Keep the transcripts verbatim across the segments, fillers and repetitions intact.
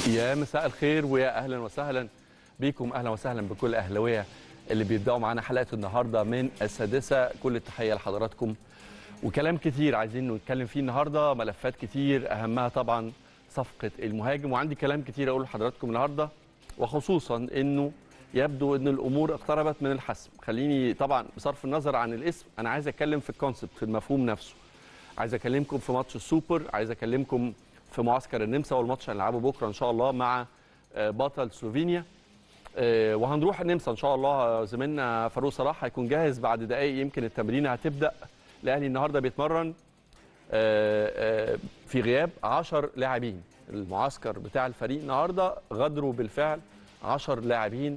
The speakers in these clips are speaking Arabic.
يا مساء الخير ويا اهلا وسهلا بيكم، اهلا وسهلا بكل اهلاويه اللي بيبداوا معانا حلقه النهارده من السادسه. كل التحيه لحضراتكم وكلام كتير عايزين نتكلم فيه النهارده، ملفات كتير اهمها طبعا صفقه المهاجم، وعندي كلام كتير اقول لحضراتكم النهارده، وخصوصا انه يبدو ان الامور اقتربت من الحسم. خليني طبعا بصرف النظر عن الاسم انا عايز اتكلم في الكونسبت، في المفهوم نفسه. عايز اكلمكم في ماتش السوبر، عايز اكلمكم في معسكر النمسا والماتش اللي هنلعبه بكره ان شاء الله مع بطل سلوفينيا، وهنروح النمسا ان شاء الله. زميلنا فاروق صلاح هيكون جاهز بعد دقائق، يمكن التمرين هتبدا. الاهلي النهارده بيتمرن في غياب عشرة لاعبين. المعسكر بتاع الفريق النهارده غادروا بالفعل عشرة لاعبين،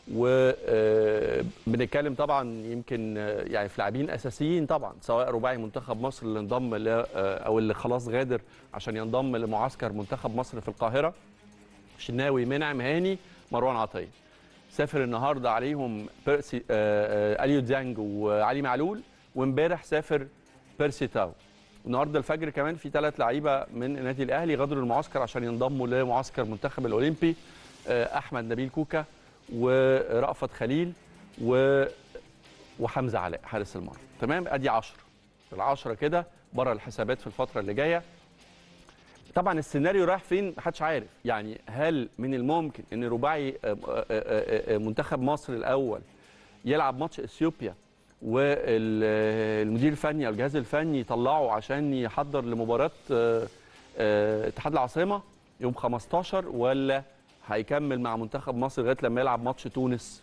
وبنتكلم طبعا يمكن يعني في لاعبين اساسيين طبعا، سواء رباعي منتخب مصر اللي انضم او اللي خلاص غادر عشان ينضم لمعسكر منتخب مصر في القاهره، شناوي، منعم، هاني، مروان عطيه. سافر النهارده عليهم بيرسي آه اليو ديانج وعلي معلول، وامبارح سافر بيرسي تاو. النهارده الفجر كمان في ثلاث لعيبه من النادي الاهلي غادروا المعسكر عشان ينضموا لمعسكر المنتخب الاولمبي، آه احمد نبيل كوكا ورأفت خليل و... وحمزه علاء حارس المرمى. تمام، ادي عشرة. العشرة كده بره الحسابات في الفتره اللي جايه. طبعا السيناريو رايح فين محدش عارف، يعني هل من الممكن ان رباعي منتخب مصر الاول يلعب ماتش اثيوبيا والمدير الفني او الجهاز الفني يطلعه عشان يحضر لمباراه اتحاد العاصمه يوم خمستاشر، ولا هيكمل مع منتخب مصر لغايه لما يلعب ماتش تونس؟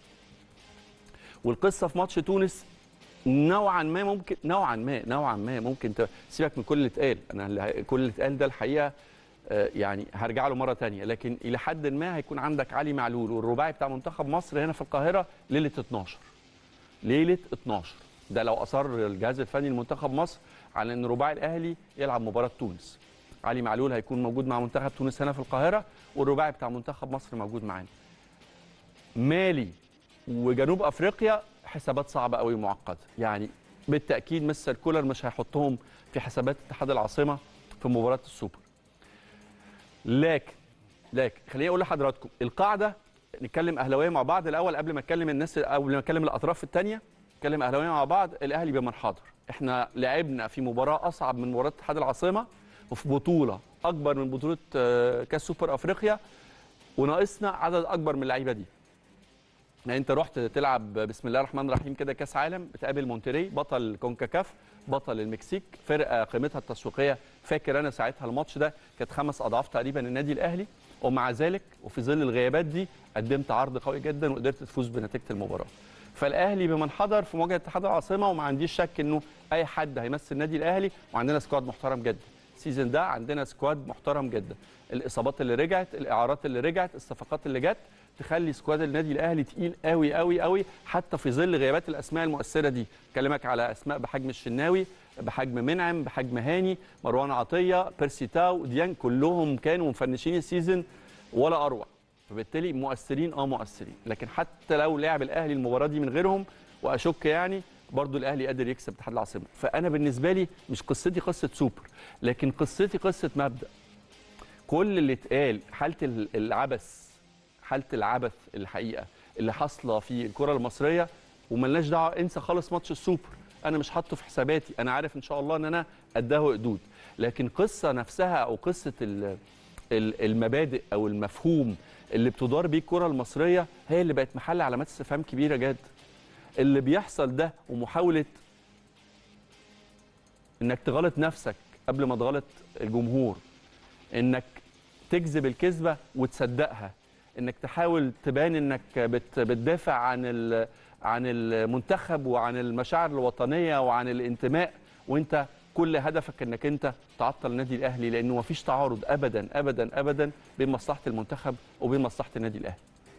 والقصه في ماتش تونس نوعا ما ممكن نوعا ما نوعا ما ممكن سيبك من كل اللي اتقال، انا كل اللي اتقال ده الحقيقه يعني هرجع له مره ثانيه، لكن الى حد ما هيكون عندك علي معلول والرباعي بتاع منتخب مصر هنا في القاهره ليله اتناشر. ليله اتناشر ده لو اصر الجهاز الفني لمنتخب مصر على ان رباعي الاهلي يلعب مباراه تونس. علي معلول هيكون موجود مع منتخب تونس هنا في القاهره، والرباعي بتاع منتخب مصر موجود معانا. مالي وجنوب افريقيا حسابات صعبه قوي ومعقده، يعني بالتاكيد مستر كولر مش هيحطهم في حسابات اتحاد العاصمه في مباراه السوبر. لكن لكن خليني اقول لحضراتكم القاعده، نتكلم اهلاويه مع بعض الاول قبل ما اتكلم الناس او قبل ما اتكلم الاطراف الثانيه. نتكلم اهلاويه مع بعض. الاهلي بمن حاضر، احنا لعبنا في مباراه اصعب من مباراه اتحاد العاصمه، وفي بطوله اكبر من بطوله كاس سوبر افريقيا، وناقصنا عدد اكبر من اللعيبه دي. يعني انت رحت تلعب بسم الله الرحمن الرحيم كده كاس عالم، بتقابل مونتري بطل كونكاكاف، بطل المكسيك، فرقه قيمتها التسويقيه فاكر انا ساعتها الماتش ده كانت خمس اضعاف تقريبا النادي الاهلي، ومع ذلك وفي ظل الغيابات دي قدمت عرض قوي جدا وقدرت تفوز بنتيجه المباراه. فالاهلي بمن حضر في مواجهه اتحاد العاصمه، وما عنديش شك انه اي حد هيمثل النادي الاهلي، وعندنا سكواد محترم جدا. السيزون ده عندنا سكواد محترم جدا، الاصابات اللي رجعت، الاعارات اللي رجعت، الصفقات اللي جت تخلي سكواد النادي الاهلي تقيل قوي قوي قوي، حتى في ظل غيابات الاسماء المؤثره دي. كلمك على اسماء بحجم الشناوي، بحجم منعم، بحجم هاني، مروان عطيه، بيرسي تاو، ديان، كلهم كانوا مفنشين السيزون ولا اروع، فبالتالي مؤثرين اه مؤثرين. لكن حتى لو لعب الاهلي المباراه دي من غيرهم، واشك يعني برضو الاهلي قادر يكسب اتحاد العاصمه. فانا بالنسبه لي مش قصتي قصه سوبر، لكن قصتي قصه مبدا. كل اللي اتقال حاله العبث، حاله العبث الحقيقه اللي حاصله في الكره المصريه، وملناش دعوه، انسى خالص ماتش السوبر، انا مش حاطه في حساباتي، انا عارف ان شاء الله ان انا قداه قدود. لكن قصه نفسها او قصه المبادئ او المفهوم اللي بتدار بيه الكره المصريه هي اللي بقت محل علامات استفهام كبيره جدا. اللي بيحصل ده ومحاوله انك تغلط نفسك قبل ما تغلط الجمهور، انك تكذب الكذبه وتصدقها، انك تحاول تبان انك بتدافع عن عن المنتخب وعن المشاعر الوطنيه وعن الانتماء، وانت كل هدفك انك انت تعطل النادي الاهلي، لانه مفيش تعارض ابدا ابدا ابدا بين مصلحه المنتخب وبين مصلحه النادي الاهلي.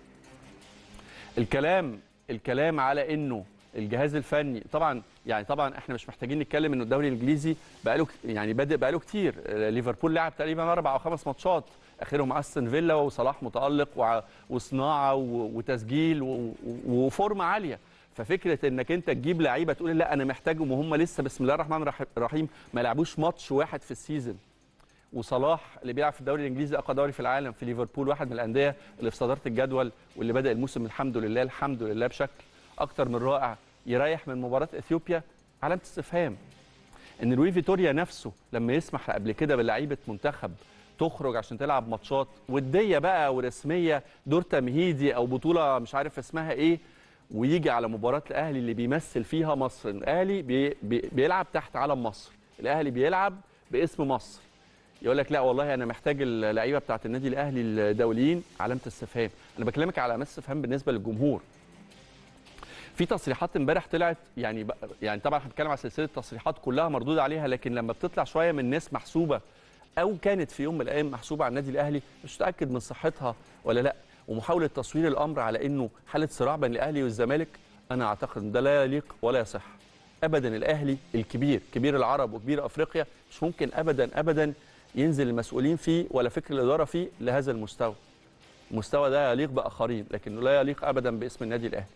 الكلام الكلام على انه الجهاز الفني طبعا، يعني طبعا احنا مش محتاجين نتكلم انه الدوري الانجليزي بقاله يعني بادئ بقاله كتير. ليفربول لعب تقريبا اربع او خمس ماتشات، اخرهم استون فيلا، وصلاح متالق وصناعه وتسجيل وفورمه عاليه. ففكره انك انت تجيب لعيبه تقول لا انا محتاجهم وهم لسه بسم الله الرحمن الرحيم ما لعبوش ماتش واحد في السيزون، وصلاح اللي بيلعب في الدوري الانجليزي اقوى دوري في العالم في ليفربول، واحد من الانديه اللي في صداره الجدول واللي بدا الموسم الحمد لله الحمد لله بشكل اكتر من رائع، يريح من مباراه اثيوبيا، علامه استفهام. ان لوي فيتوريا نفسه لما يسمح قبل كده بلعيبه منتخب تخرج عشان تلعب ماتشات وديه بقى ورسميه، دور تمهيدي او بطوله مش عارف اسمها ايه، ويجي على مباراه الاهلي اللي بيمثل فيها مصر، الاهلي بي بي بيلعب تحت علم مصر، الاهلي بيلعب باسم مصر، يقول لك لا والله انا محتاج اللعيبه بتاعه النادي الاهلي الدوليين، علامه استفهام. انا بكلمك على علامه استفهام بالنسبه للجمهور. في تصريحات امبارح طلعت، يعني يعني طبعا احنا بنتكلم على سلسله تصريحات كلها مردود عليها، لكن لما بتطلع شويه من ناس محسوبه او كانت في يوم من الايام محسوبه على النادي الاهلي مش متاكد من صحتها ولا لا، ومحاوله تصوير الامر على انه حاله صراع بين الاهلي والزمالك، انا اعتقد ان ده لا يليق ولا يصح ابدا. الاهلي الكبير، كبير العرب وكبير افريقيا، مش ممكن ابدا ابدا ينزل المسؤولين فيه ولا فكر الاداره فيه لهذا المستوى. المستوى ده يليق باخرين لكنه لا يليق ابدا باسم النادي الاهلي.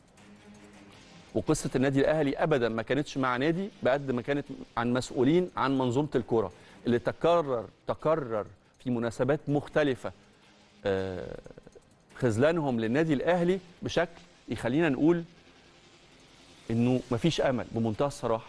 وقصه النادي الاهلي ابدا ما كانتش مع نادي بقد ما كانت عن مسؤولين عن منظومه الكره اللي تكرر تكرر في مناسبات مختلفه خذلانهم للنادي الاهلي بشكل يخلينا نقول انه مفيش امل بمنتهى الصراحه.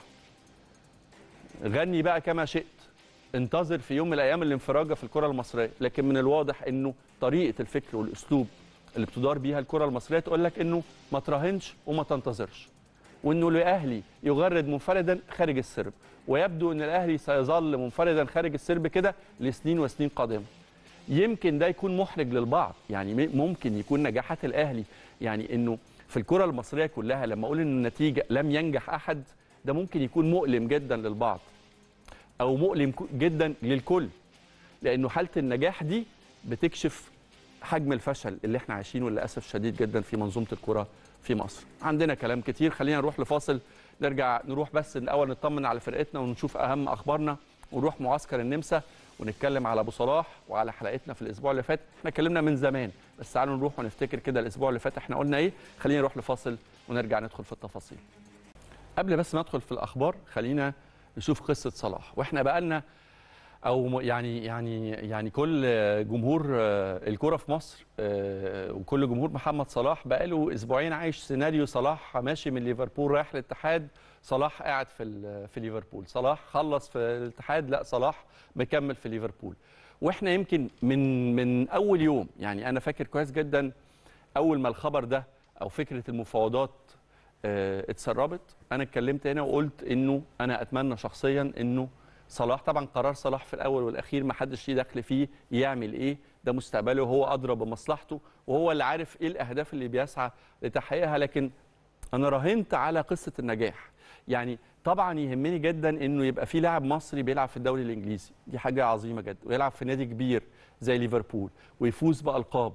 غني بقى كما شئت، انتظر في يوم من الايام الانفراجه في الكره المصريه، لكن من الواضح انه طريقه الفكر والاسلوب اللي بتدار بيها الكره المصريه تقول لك انه ما تراهنش وما تنتظرش، وانه الاهلي يغرد منفردا خارج السرب، ويبدو ان الاهلي سيظل منفردا خارج السرب كده لسنين وسنين قادمه. يمكن ده يكون محرج للبعض، يعني ممكن يكون نجاحات الاهلي، يعني انه في الكره المصريه كلها لما اقول ان النتيجه لم ينجح احد، ده ممكن يكون مؤلم جدا للبعض او مؤلم جدا للكل، لانه حاله النجاح دي بتكشف حجم الفشل اللي احنا عايشينه للاسف شديد جدا في منظومه الكره في مصر. عندنا كلام كتير، خلينا نروح لفاصل، نرجع نروح بس الاول نطمن على فرقتنا ونشوف اهم اخبارنا، ونروح معسكر النمسا ونتكلم على ابو صلاح وعلى حلقتنا في الاسبوع اللي فات. احنا اتكلمنا من زمان بس تعالوا نروح ونفتكر كده الاسبوع اللي فات احنا قلنا ايه. خلينا نروح لفاصل ونرجع ندخل في التفاصيل. قبل بس ما ندخل في الاخبار خلينا نشوف قصه صلاح. واحنا بقالنا او يعني يعني يعني كل جمهور الكوره في مصر وكل جمهور محمد صلاح بقاله اسبوعين عايش سيناريو صلاح ماشي من ليفربول رايح الاتحاد، صلاح قاعد في في ليفربول، صلاح خلص في الاتحاد، لا صلاح مكمل في ليفربول. واحنا يمكن من من اول يوم، يعني انا فاكر كويس جدا اول ما الخبر ده او فكره المفاوضات اتسربت، انا اتكلمت هنا وقلت انه انا اتمنى شخصيا انه صلاح، طبعا قرار صلاح في الاول والاخير ما حدش ليه دخل فيه يعمل ايه، ده مستقبله وهو ادرى بمصلحته وهو اللي عارف ايه الاهداف اللي بيسعى لتحقيقها، لكن انا راهنت على قصه النجاح. يعني طبعا يهمني جدا انه يبقى في لاعب مصري بيلعب في الدوري الانجليزي، دي حاجه عظيمه جدا، ويلعب في نادي كبير زي ليفربول ويفوز بالقاب،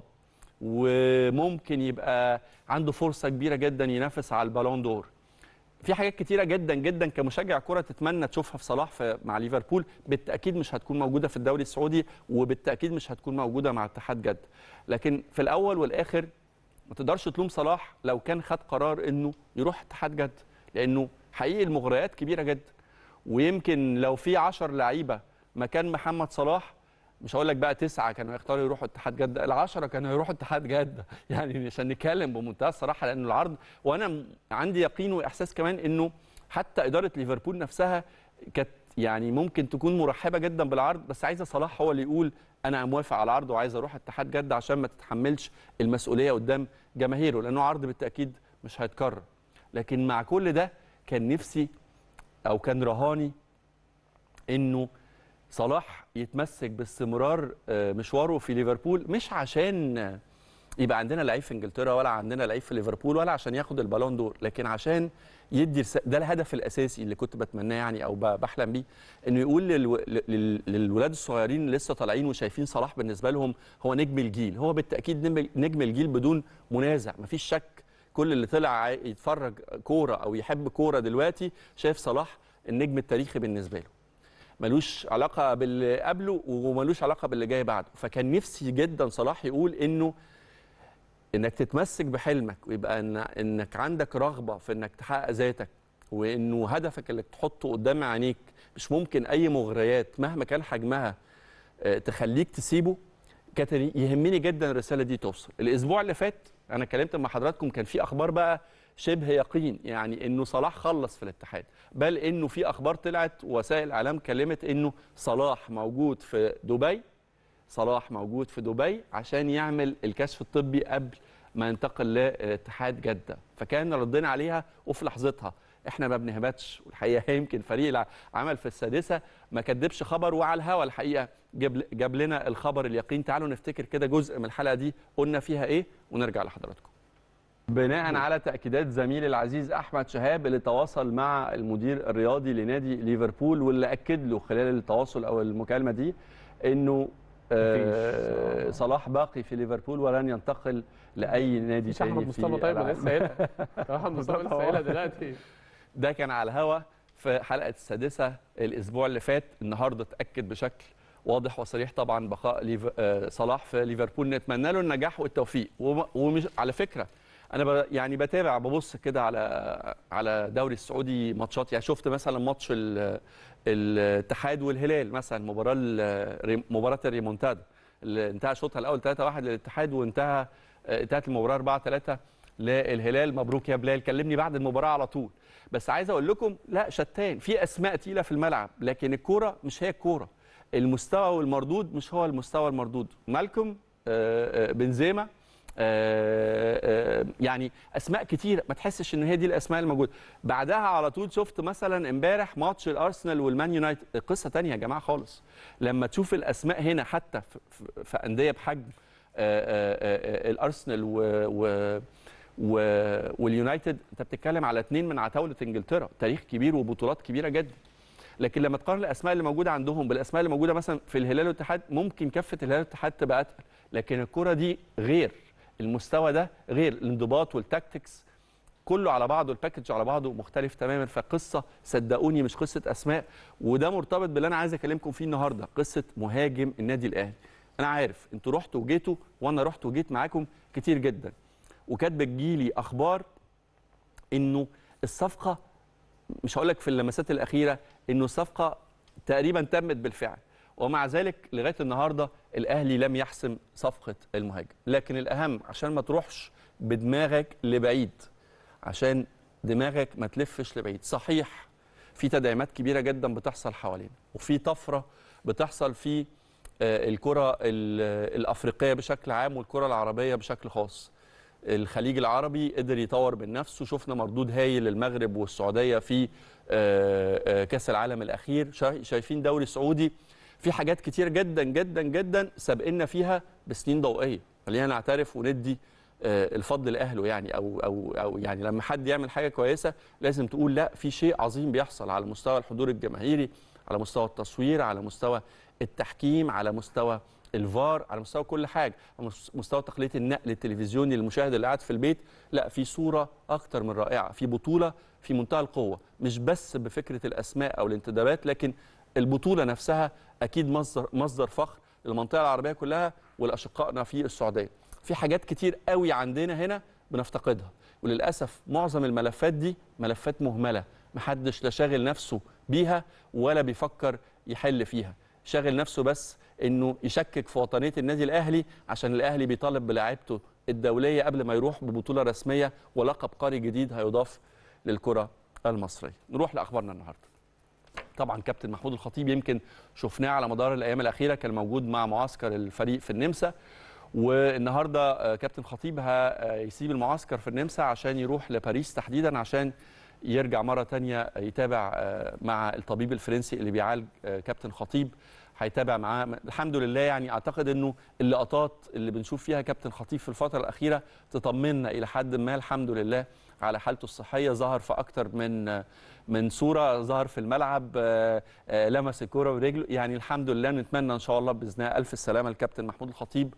وممكن يبقى عنده فرصه كبيره جدا ينافس على البالون دور. في حاجات كتيره جدا جدا كمشجع كره تتمنى تشوفها في صلاح في مع ليفربول، بالتاكيد مش هتكون موجوده في الدوري السعودي، وبالتاكيد مش هتكون موجوده مع اتحاد جده. لكن في الاول والاخر ما تقدرش تلوم صلاح لو كان خد قرار انه يروح اتحاد جده، لانه حقيقي المغريات كبيره جدا. ويمكن لو في عشر لعيبه مكان محمد صلاح، مش هقول لك بقى تسعه كانوا يختاروا يروحوا اتحاد جده، العشره كانوا يروحوا اتحاد جده، يعني عشان نتكلم بمنتهى الصراحه، لان العرض، وانا عندي يقين واحساس كمان انه حتى اداره ليفربول نفسها كانت يعني ممكن تكون مرحبه جدا بالعرض، بس عايزه صلاح هو اللي يقول انا موافق على العرض وعايز اروح اتحاد جده عشان ما تتحملش المسؤوليه قدام جماهيره، لانه عرض بالتاكيد مش هيتكرر. لكن مع كل ده كان نفسي او كان رهاني انه صلاح يتمسك باستمرار مشواره في ليفربول، مش عشان يبقى عندنا لعيب في انجلترا ولا عندنا لعيب في ليفربول ولا عشان ياخد البالون دور، لكن عشان يدي رس... ده الهدف الاساسي اللي كنت بتمناه يعني او بحلم بيه، انه يقول للو... لل... للولاد الصغيرين اللي لسه طالعين وشايفين صلاح بالنسبه لهم هو نجم الجيل، هو بالتاكيد نجم الجيل بدون منازع، مفيش شك. كل اللي طلع يتفرج كوره او يحب كوره دلوقتي شايف صلاح النجم التاريخي بالنسبه له، ملوش علاقه باللي قبله وملوش علاقه باللي جاي بعده. فكان نفسي جدا صلاح يقول انه انك تتمسك بحلمك، ويبقى إن انك عندك رغبه في انك تحقق ذاتك، وانه هدفك اللي تحطه قدام عينيك مش ممكن اي مغريات مهما كان حجمها تخليك تسيبه. كانت يهمني جدا الرساله دي توصل. الاسبوع اللي فات انا اتكلمت مع حضراتكم، كان في اخبار بقى شبه يقين يعني انه صلاح خلص في الاتحاد، بل انه في اخبار طلعت وسائل الاعلام كلمت انه صلاح موجود في دبي، صلاح موجود في دبي عشان يعمل الكشف الطبي قبل ما ينتقل لاتحاد جده. فكان ردنا عليها وفي لحظتها احنا ما بنهبطش، والحقيقه يمكن فريق العمل في السادسه ما كدبش خبر، وعلى الهوا الحقيقه جاب جاب لنا الخبر اليقين. تعالوا نفتكر كده جزء من الحلقه دي قلنا فيها ايه ونرجع لحضراتكم. بناء على تاكيدات زميلي العزيز احمد شهاب اللي تواصل مع المدير الرياضي لنادي ليفربول، واللي اكد له خلال التواصل او المكالمه دي انه آه صلاح باقي في ليفربول ولن ينتقل لاي نادي ثاني. احمد مصطفى طيب انا لسه قايلها احمد مصطفى لسه قايلها دلوقتي. ده كان على الهوا في حلقه السادسه الاسبوع اللي فات. النهارده اتاكد بشكل واضح وصريح طبعا بقاء ليف... آه صلاح في ليفربول. نتمنى له النجاح والتوفيق. ومش على فكره انا ب... يعني بتابع ببص كده على على دوري السعودي ماتشات، يعني شفت مثلا ماتش ال... الاتحاد والهلال مثلا، مباراه ال... مباراه الريمونتادا اللي انتهى شوطها الاول ثلاثة واحد للاتحاد، وانتهى انتهت المباراه أربعة ثلاثة للهلال. مبروك يا بلال، كلمني بعد المباراه على طول. بس عايز اقول لكم لا، شتان، في اسماء تقيله في الملعب، لكن الكوره مش هي الكوره، المستوى والمردود مش هو المستوى المردود. مالكم، بنزيما، يعني اسماء كتير ما تحسش ان هي دي الاسماء الموجوده. بعدها على طول شفت مثلا امبارح ماتش الارسنال والمان يونايتد، قصه ثانيه يا جماعه خالص. لما تشوف الاسماء هنا حتى في انديه بحجم الارسنال و واليونايتد، انت بتتكلم على اثنين من عتاوله انجلترا، تاريخ كبير وبطولات كبيره جدا. لكن لما تقارن الاسماء اللي موجوده عندهم بالاسماء اللي موجوده مثلا في الهلال والاتحاد، ممكن كفه الهلال والاتحاد تبقى اتقل، لكن الكره دي غير، المستوى ده غير، الانضباط والتاكتكس كله على بعضه، الباكج على بعضه مختلف تماما. فقصه صدقوني مش قصه اسماء، وده مرتبط باللي انا عايز اكلمكم فيه النهارده، قصه مهاجم النادي الاهلي. انا عارف انتوا رحتوا وجيتوا وانا رحت وجيت معاكم كتير جدا، وكانت بتجيلي اخبار انه الصفقه، مش هقول لك في اللمسات الاخيره، انه الصفقه تقريبا تمت بالفعل، ومع ذلك لغايه النهارده الاهلي لم يحسم صفقه المهاجم. لكن الاهم عشان ما تروحش بدماغك لبعيد، عشان دماغك ما تلفش لبعيد، صحيح في تدعيمات كبيره جدا بتحصل حوالينا، وفي طفره بتحصل في الكره الافريقيه بشكل عام والكره العربيه بشكل خاص. الخليج العربي قدر يطور من نفسه، شفنا مردود هايل للمغرب والسعوديه في كاس العالم الاخير، شايفين دوري سعودي في حاجات كتير جدا جدا جدا سابقنا فيها بسنين ضوئيه. خلينا نعترف وندي الفضل لاهله، يعني او او او يعني لما حد يعمل حاجه كويسه لازم تقول لا، في شيء عظيم بيحصل على مستوى الحضور الجماهيري، على مستوى التصوير، على مستوى التحكيم، على مستوى الفار، على مستوى كل حاجه، على مستوى تقنيه النقل التلفزيوني للمشاهد اللي قاعد في البيت. لا، في صوره اكتر من رائعه، في بطوله في منتهى القوه، مش بس بفكره الاسماء او الانتدابات، لكن البطوله نفسها اكيد مصدر مصدر فخر للمنطقه العربيه كلها ولاشقائنا في السعوديه. في حاجات كتير قوي عندنا هنا بنفتقدها، وللاسف معظم الملفات دي ملفات مهمله، محدش لا شاغل نفسه بيها ولا بيفكر يحل فيها، شاغل نفسه بس انه يشكك في وطنيه النادي الاهلي، عشان الاهلي بيطالب بلاعيبته الدوليه قبل ما يروح ببطوله رسميه ولقب قاري جديد هيضاف للكره المصريه. نروح لاخبارنا النهارده. طبعا كابتن محمود الخطيب يمكن شفناه على مدار الايام الاخيره، كان موجود مع معسكر الفريق في النمسا، والنهارده كابتن خطيب هيسيب المعسكر في النمسا عشان يروح لباريس تحديدا، عشان يرجع مره ثانيه يتابع مع الطبيب الفرنسي اللي بيعالج كابتن خطيب، هيتابع معاه. الحمد لله يعني اعتقد انه اللقطات اللي بنشوف فيها كابتن خطيب في الفتره الاخيره تطمنا الى حد ما الحمد لله على حالته الصحيه. ظهر في اكتر من من صوره، ظهر في الملعب، لمس الكوره برجله، يعني الحمد لله. نتمنى ان شاء الله باذن الله الف السلامه للكابتن محمود الخطيب،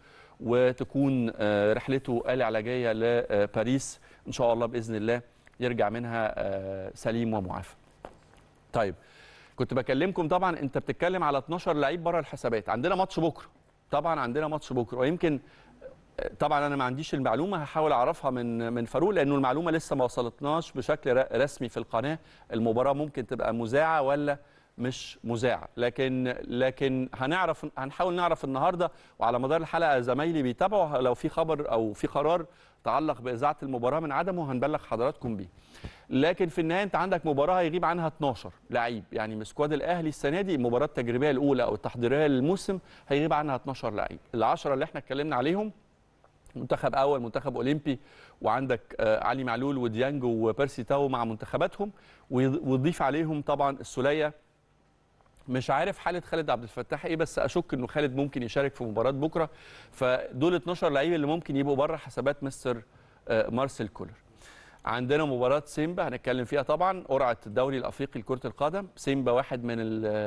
وتكون رحلته العلاجيه لباريس ان شاء الله باذن الله يرجع منها سليم ومعافى. طيب، كنت بكلمكم طبعا انت بتتكلم على اتناشر لعيب بره الحسابات، عندنا ماتش بكره، طبعا عندنا ماتش بكره، ويمكن طبعا انا ما عنديش المعلومه، هحاول اعرفها من من فاروق، لانه المعلومه لسه ما وصلتناش بشكل رسمي في القناه. المباراه ممكن تبقى مذاعه ولا مش مذاعه، لكن لكن هنعرف هنحاول نعرف النهارده، وعلى مدار الحلقه زمايلي بيتابعوا لو في خبر او في قرار تعلق باذاعه المباراه من عدمه هنبلغ حضراتكم بيه. لكن في النهايه انت عندك مباراه هيغيب عنها اتناشر لعيب، يعني من سكواد الاهلي السنه دي المباراه التجريبيه الاولى او التحضيريه للموسم هيغيب عنها اتناشر لعيب. العشرة اللي احنا اتكلمنا عليهم منتخب اول، منتخب اولمبي، وعندك آه علي معلول وديانج وبيرسي تاو مع منتخباتهم، ويضيف عليهم طبعا السوليه. مش عارف حاله خالد عبد الفتاح ايه، بس اشك انه خالد ممكن يشارك في مباراه بكره. فدول اتناشر لعيب اللي ممكن يبقوا بره حسابات مستر آه مارسيل كولر. عندنا مباراه سيمبا هنتكلم فيها طبعا، قرعه الدوري الافريقي لكره القدم. سيمبا واحد من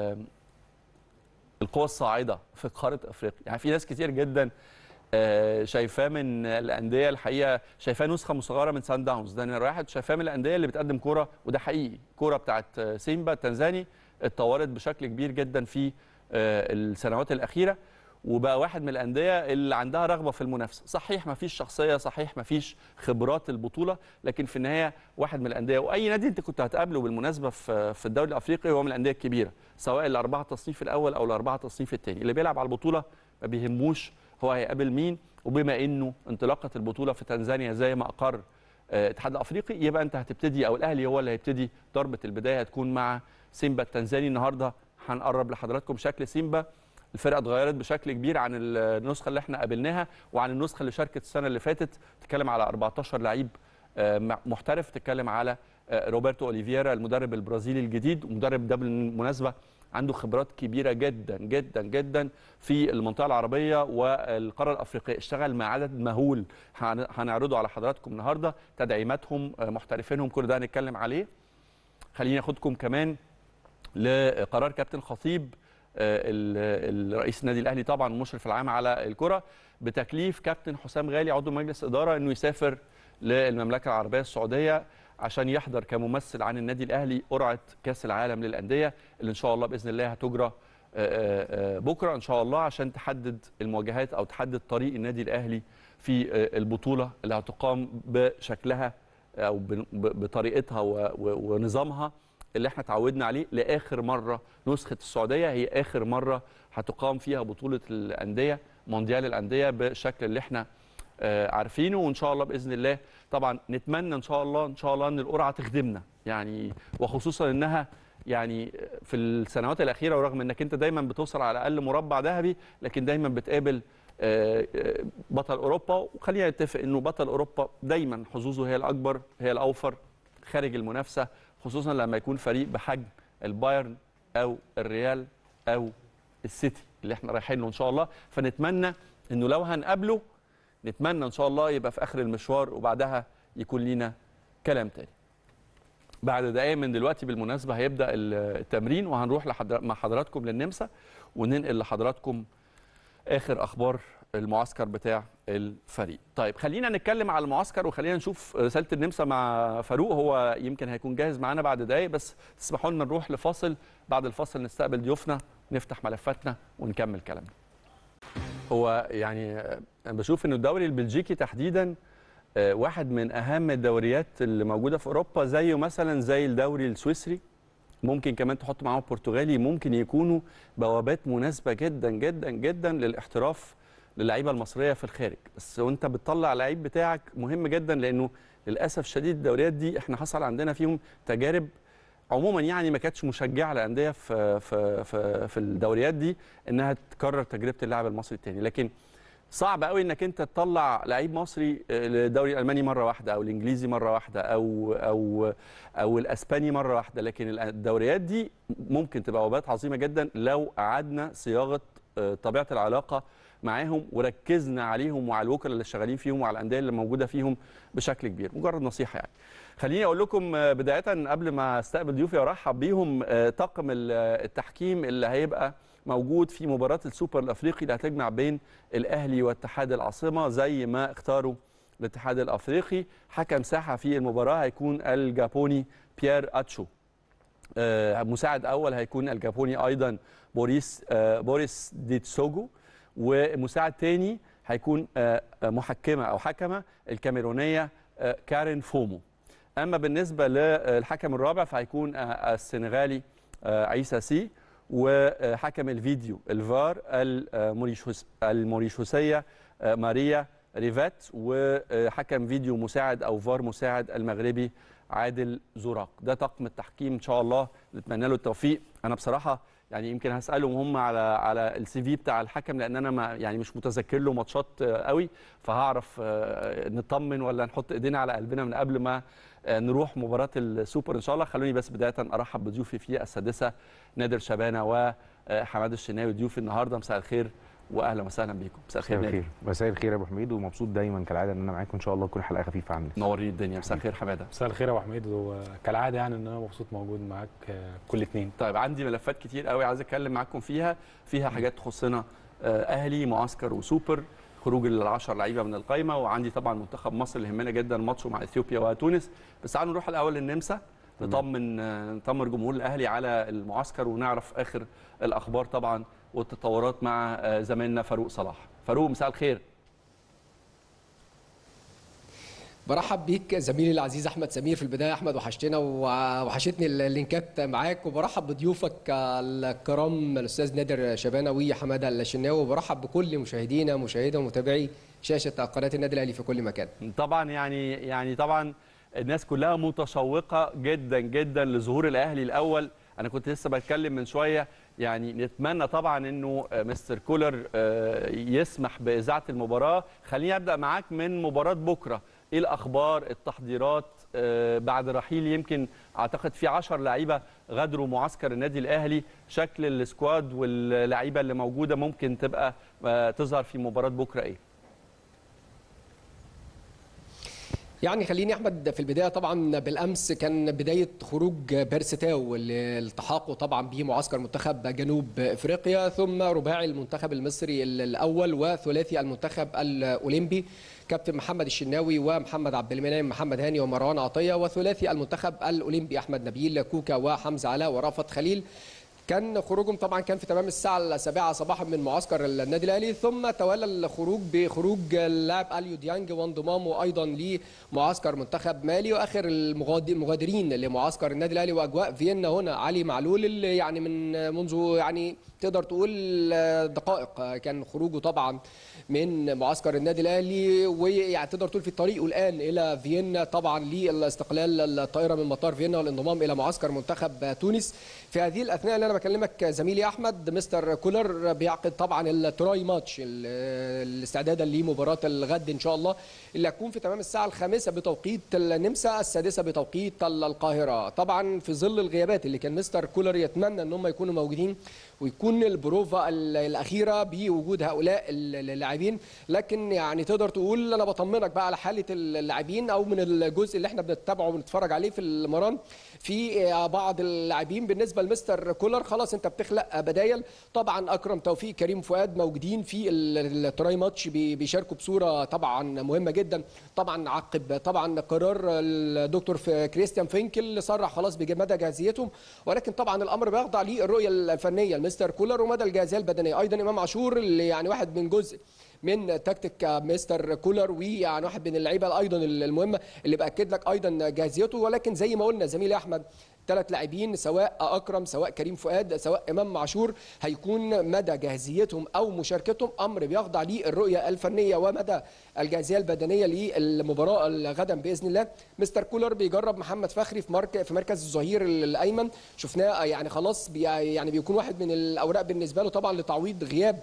القوى الصاعده في قاره افريقيا، يعني في ناس كتير جدا شايفاه من الانديه الحقيقه، شايفاه نسخه مصغره من سان داونز، ده نمره واحد. شايفاه من الانديه اللي بتقدم كوره، وده حقيقي. الكوره بتاعت سيمبا التنزاني اتطورت بشكل كبير جدا في السنوات الاخيره، وبقى واحد من الانديه اللي عندها رغبه في المنافسه. صحيح ما فيش شخصيه، صحيح ما فيش خبرات البطوله، لكن في النهايه واحد من الانديه. واي نادي انت كنت هتقابله بالمناسبه في في الدوري الافريقي هو من الانديه الكبيره، سواء الاربعه التصنيف الاول او الاربعه التصنيف الثاني. اللي بيلعب على البطوله ما بيهموش هو هيقابل مين. وبما انه انطلاقه البطوله في تنزانيا زي ما اقر الاتحاد الافريقي، يبقى انت هتبتدي او الاهلي هو اللي هيبتدي ضربه البدايه هتكون مع سيمبا التنزاني. النهارده هنقرب لحضراتكم شكل سيمبا. الفرقه اتغيرت بشكل كبير عن النسخه اللي احنا قابلناها وعن النسخه اللي شاركت السنه اللي فاتت. تتكلم على اربعتاشر لعيب محترف، تتكلم على روبرتو اوليفيرا المدرب البرازيلي الجديد، ومدرب ده بالمناسبه عنده خبرات كبيره جدا جدا جدا في المنطقه العربيه والقاره الافريقيه. اشتغل مع عدد مهول هنعرضه على حضراتكم النهارده، تدعيماتهم، محترفينهم، كل ده هنتكلم عليه. خليني اخدكم كمان لقرار كابتن خطيب الرئيس النادي الاهلي طبعا المشرف العام على الكره، بتكليف كابتن حسام غالي عضو مجلس اداره انه يسافر للمملكه العربيه السعوديه عشان يحضر كممثل عن النادي الاهلي قرعه كاس العالم للانديه اللي ان شاء الله باذن الله هتجرى بكره ان شاء الله، عشان تحدد المواجهات او تحدد طريق النادي الاهلي في البطوله اللي هتقام بشكلها او بطريقتها ونظامها اللي احنا اتعودنا عليه لاخر مره. نسخه السعوديه هي اخر مره هتقام فيها بطوله الانديه، مونديال الانديه بالشكل اللي احنا عارفينه. وان شاء الله باذن الله طبعا نتمنى ان شاء الله ان شاء الله ان القرعه تخدمنا، يعني وخصوصا انها يعني في السنوات الاخيره، ورغم انك انت دايما بتوصل على الاقل مربع ذهبي، لكن دايما بتقابل بطل اوروبا. وخلينا نتفق انه بطل اوروبا دايما حظوظه هي الاكبر، هي الاوفر خارج المنافسه، خصوصا لما يكون فريق بحجم البايرن او الريال او السيتي اللي احنا رايحين له ان شاء الله. فنتمنى انه لو هنقابله نتمنى ان شاء الله يبقى في اخر المشوار، وبعدها يكون لينا كلام تاني. بعد دقايق من دلوقتي بالمناسبه هيبدا التمرين، وهنروح لحضر... مع حضراتكم للنمسا وننقل لحضراتكم اخر اخبار المعسكر بتاع الفريق. طيب خلينا نتكلم على المعسكر، وخلينا نشوف رساله النمسا مع فاروق. هو يمكن هيكون جاهز معانا بعد دقايق، بس تسمحوا لنا نروح لفاصل. بعد الفاصل نستقبل ضيوفنا، نفتح ملفاتنا ونكمل كلامنا. هو يعني انا بشوف انه الدوري البلجيكي تحديدا واحد من اهم الدوريات اللي موجوده في اوروبا، زيه مثلا زي الدوري السويسري، ممكن كمان تحط معاهم البرتغالي، ممكن يكونوا بوابات مناسبه جدا جدا جدا للاحتراف للعيبه المصريه في الخارج. بس وانت بتطلع لعيب بتاعك مهم جدا، لانه للاسف شديد الدوريات دي احنا حصل عندنا فيهم تجارب عموما يعني ما كانتش مشجعه للانديه في في في في الدوريات دي انها تكرر تجربه اللاعب المصري الثاني. لكن صعب قوي انك انت تطلع لعيب مصري للدوري الالماني مره واحده، او الانجليزي مره واحده، او او او الاسباني مره واحده. لكن الدوريات دي ممكن تبقى بوابات عظيمه جدا لو اعدنا صياغه طبيعه العلاقه معاهم وركزنا عليهم وعلى الوكلاء اللي شغالين فيهم وعلى الانديه اللي موجوده فيهم بشكل كبير. مجرد نصيحه يعني. خليني اقول لكم بدايه قبل ما استقبل ضيوفي وارحب بيهم، طاقم التحكيم اللي هيبقى موجود في مباراه السوبر الافريقي اللي هتجمع بين الاهلي واتحاد العاصمه زي ما اختاروا الاتحاد الافريقي. حكم ساحه في المباراه هيكون الجابوني بيير اتشو. مساعد اول هيكون الجابوني ايضا بوريس بوريس ديتسوجو. ومساعد ثاني هيكون محكمه او حكمه الكاميرونيه كارين فومو. اما بالنسبه للحكم الرابع فهيكون السنغالي عيسى سي، وحكم الفيديو الفار الموريشوسيه ماريا ريفات، وحكم فيديو مساعد او فار مساعد المغربي عادل زوراق. ده طاقم التحكيم ان شاء الله، نتمنى له التوفيق. انا بصراحه يعني يمكن هسالهم هم على على السي في بتاع الحكم، لان انا ما يعني مش متذكر له ماتشات قوي، فهعرف نطمن ولا نحط ايدينا على قلبنا من قبل ما نروح مباراه السوبر ان شاء الله. خلوني بس بدايه ارحب بضيوفي في السادسه، نادر شبانه وحماد الشناوي ضيوفي النهارده. مساء الخير واهلا وسهلا بيكم. مساء الخير نادر. مساء الخير يا ابو حميد، ومبسوط دايما كالعاده ان انا معاكم ان شاء الله تكون حلقه خفيفه عنك. نورين الدنيا. مساء الخير حماده. مساء الخير يا ابو حميد، وكالعاده يعني ان انا مبسوط موجود معاك كل اثنين. طيب عندي ملفات كتير قوي عايز اتكلم معاكم فيها، فيها حاجات تخصنا اهلي معسكر وسوبر، خروج العشر لعيبه من القايمه، وعندي طبعا منتخب مصر اللي يهمنا جدا ماتشه مع اثيوبيا وتونس. بس تعالوا نروح الاول للنمسا نطمن نطمن جمهور الاهلي على المعسكر ونعرف اخر الاخبار طبعا والتطورات مع زميلنا فاروق صلاح. فاروق مساء الخير. برحب بيك زميلي العزيز احمد سمير. في البدايه احمد وحشتنا وحشتني اللينكات معاك، وبرحب بضيوفك الكرام الاستاذ نادر شبانه وحماده الشناوي، وبرحب بكل مشاهدينا مشاهدة ومتابعي شاشه قناه النادي الاهلي في كل مكان. طبعا يعني يعني طبعا الناس كلها متشوقه جدا جدا لظهور الاهلي الاول. انا كنت لسه بتكلم من شويه، يعني نتمنى طبعا انه مستر كولر يسمح باذاعه المباراه. خليني ابدا معاك من مباراه بكره. ايه الاخبار، التحضيرات بعد رحيل يمكن اعتقد في عشر لعيبه غادروا معسكر النادي الاهلي؟ شكل السكواد واللعيبه اللي موجوده ممكن تبقى تظهر في مباراه بكره ايه؟ يعني خليني احمد في البدايه، طبعا بالامس كان بدايه خروج بيرستاو التحاقه طبعا بمعسكر منتخب جنوب افريقيا، ثم رباعي المنتخب المصري الاول وثلاثي المنتخب الاولمبي كابتن محمد الشناوي ومحمد عبد المنعم محمد هاني ومروان عطيه، وثلاثي المنتخب الاولمبي احمد نبيل كوكا وحمزه علاء ورافت خليل. كان خروجهم طبعا كان في تمام الساعه السابعه صباحا من معسكر النادي الاهلي، ثم تولى الخروج بخروج اللاعب اليو ديانج وانضمامه ايضا لمعسكر منتخب مالي. واخر المغادرين لمعسكر النادي الاهلي واجواء فيينا هنا علي معلول، اللي يعني من منذ يعني تقدر تقول دقائق كان خروجه طبعا من معسكر النادي الاهلي، ويعني تقدر تقول في طريقه الان الى فيينا طبعا لاستقلال الطائره من مطار فيينا والانضمام الى معسكر منتخب تونس. في هذه الاثناء اللي انا بكلمك زميلي احمد، مستر كولر بيعقد طبعا التراي ماتش الاستعدادا لمباراه الغد ان شاء الله، اللي هتكون في تمام الساعه الخامسه بتوقيت النمسا، السادسه بتوقيت القاهره. طبعا في ظل الغيابات اللي كان مستر كولر يتمنى ان هم يكونوا موجودين ويكون البروفا الاخيره بوجود هؤلاء اللاعبين، لكن يعني تقدر تقول انا بطمنك بقى على حاله اللاعبين، او من الجزء اللي احنا بنتابعه وبنتفرج عليه في المران، في بعض اللاعبين بالنسبه لمستر كولر خلاص انت بتخلق بدايل. طبعا اكرم توفيق كريم فؤاد موجودين في التراي ماتش بيشاركوا بصوره طبعا مهمه جدا، طبعا عقب طبعا قرار الدكتور كريستيان فينكل صرح خلاص بمدى جاهزيتهم، ولكن طبعا الامر بيخضع للرؤيه الفنيه لمستر كولر ومدى الجاهزيه البدنيه. ايضا امام عاشور اللي يعني واحد من جزء من تكتيك مستر كولر، ويعني واحد من اللعيبه ايضا المهمه اللي باكد لك ايضا جاهزيته. ولكن زي ما قلنا زميلي احمد، ثلاث لاعبين سواء اكرم سواء كريم فؤاد سواء امام عاشور هيكون مدى جاهزيتهم او مشاركتهم امر بيخضع للرؤيه الفنيه ومدى الجاهزيه البدنيه للمباراه غدا باذن الله. مستر كولر بيجرب محمد فخري في مركز في مركز الظهير الايمن، شفناه يعني خلاص بي يعني بيكون واحد من الاوراق بالنسبه له طبعا لتعويض غياب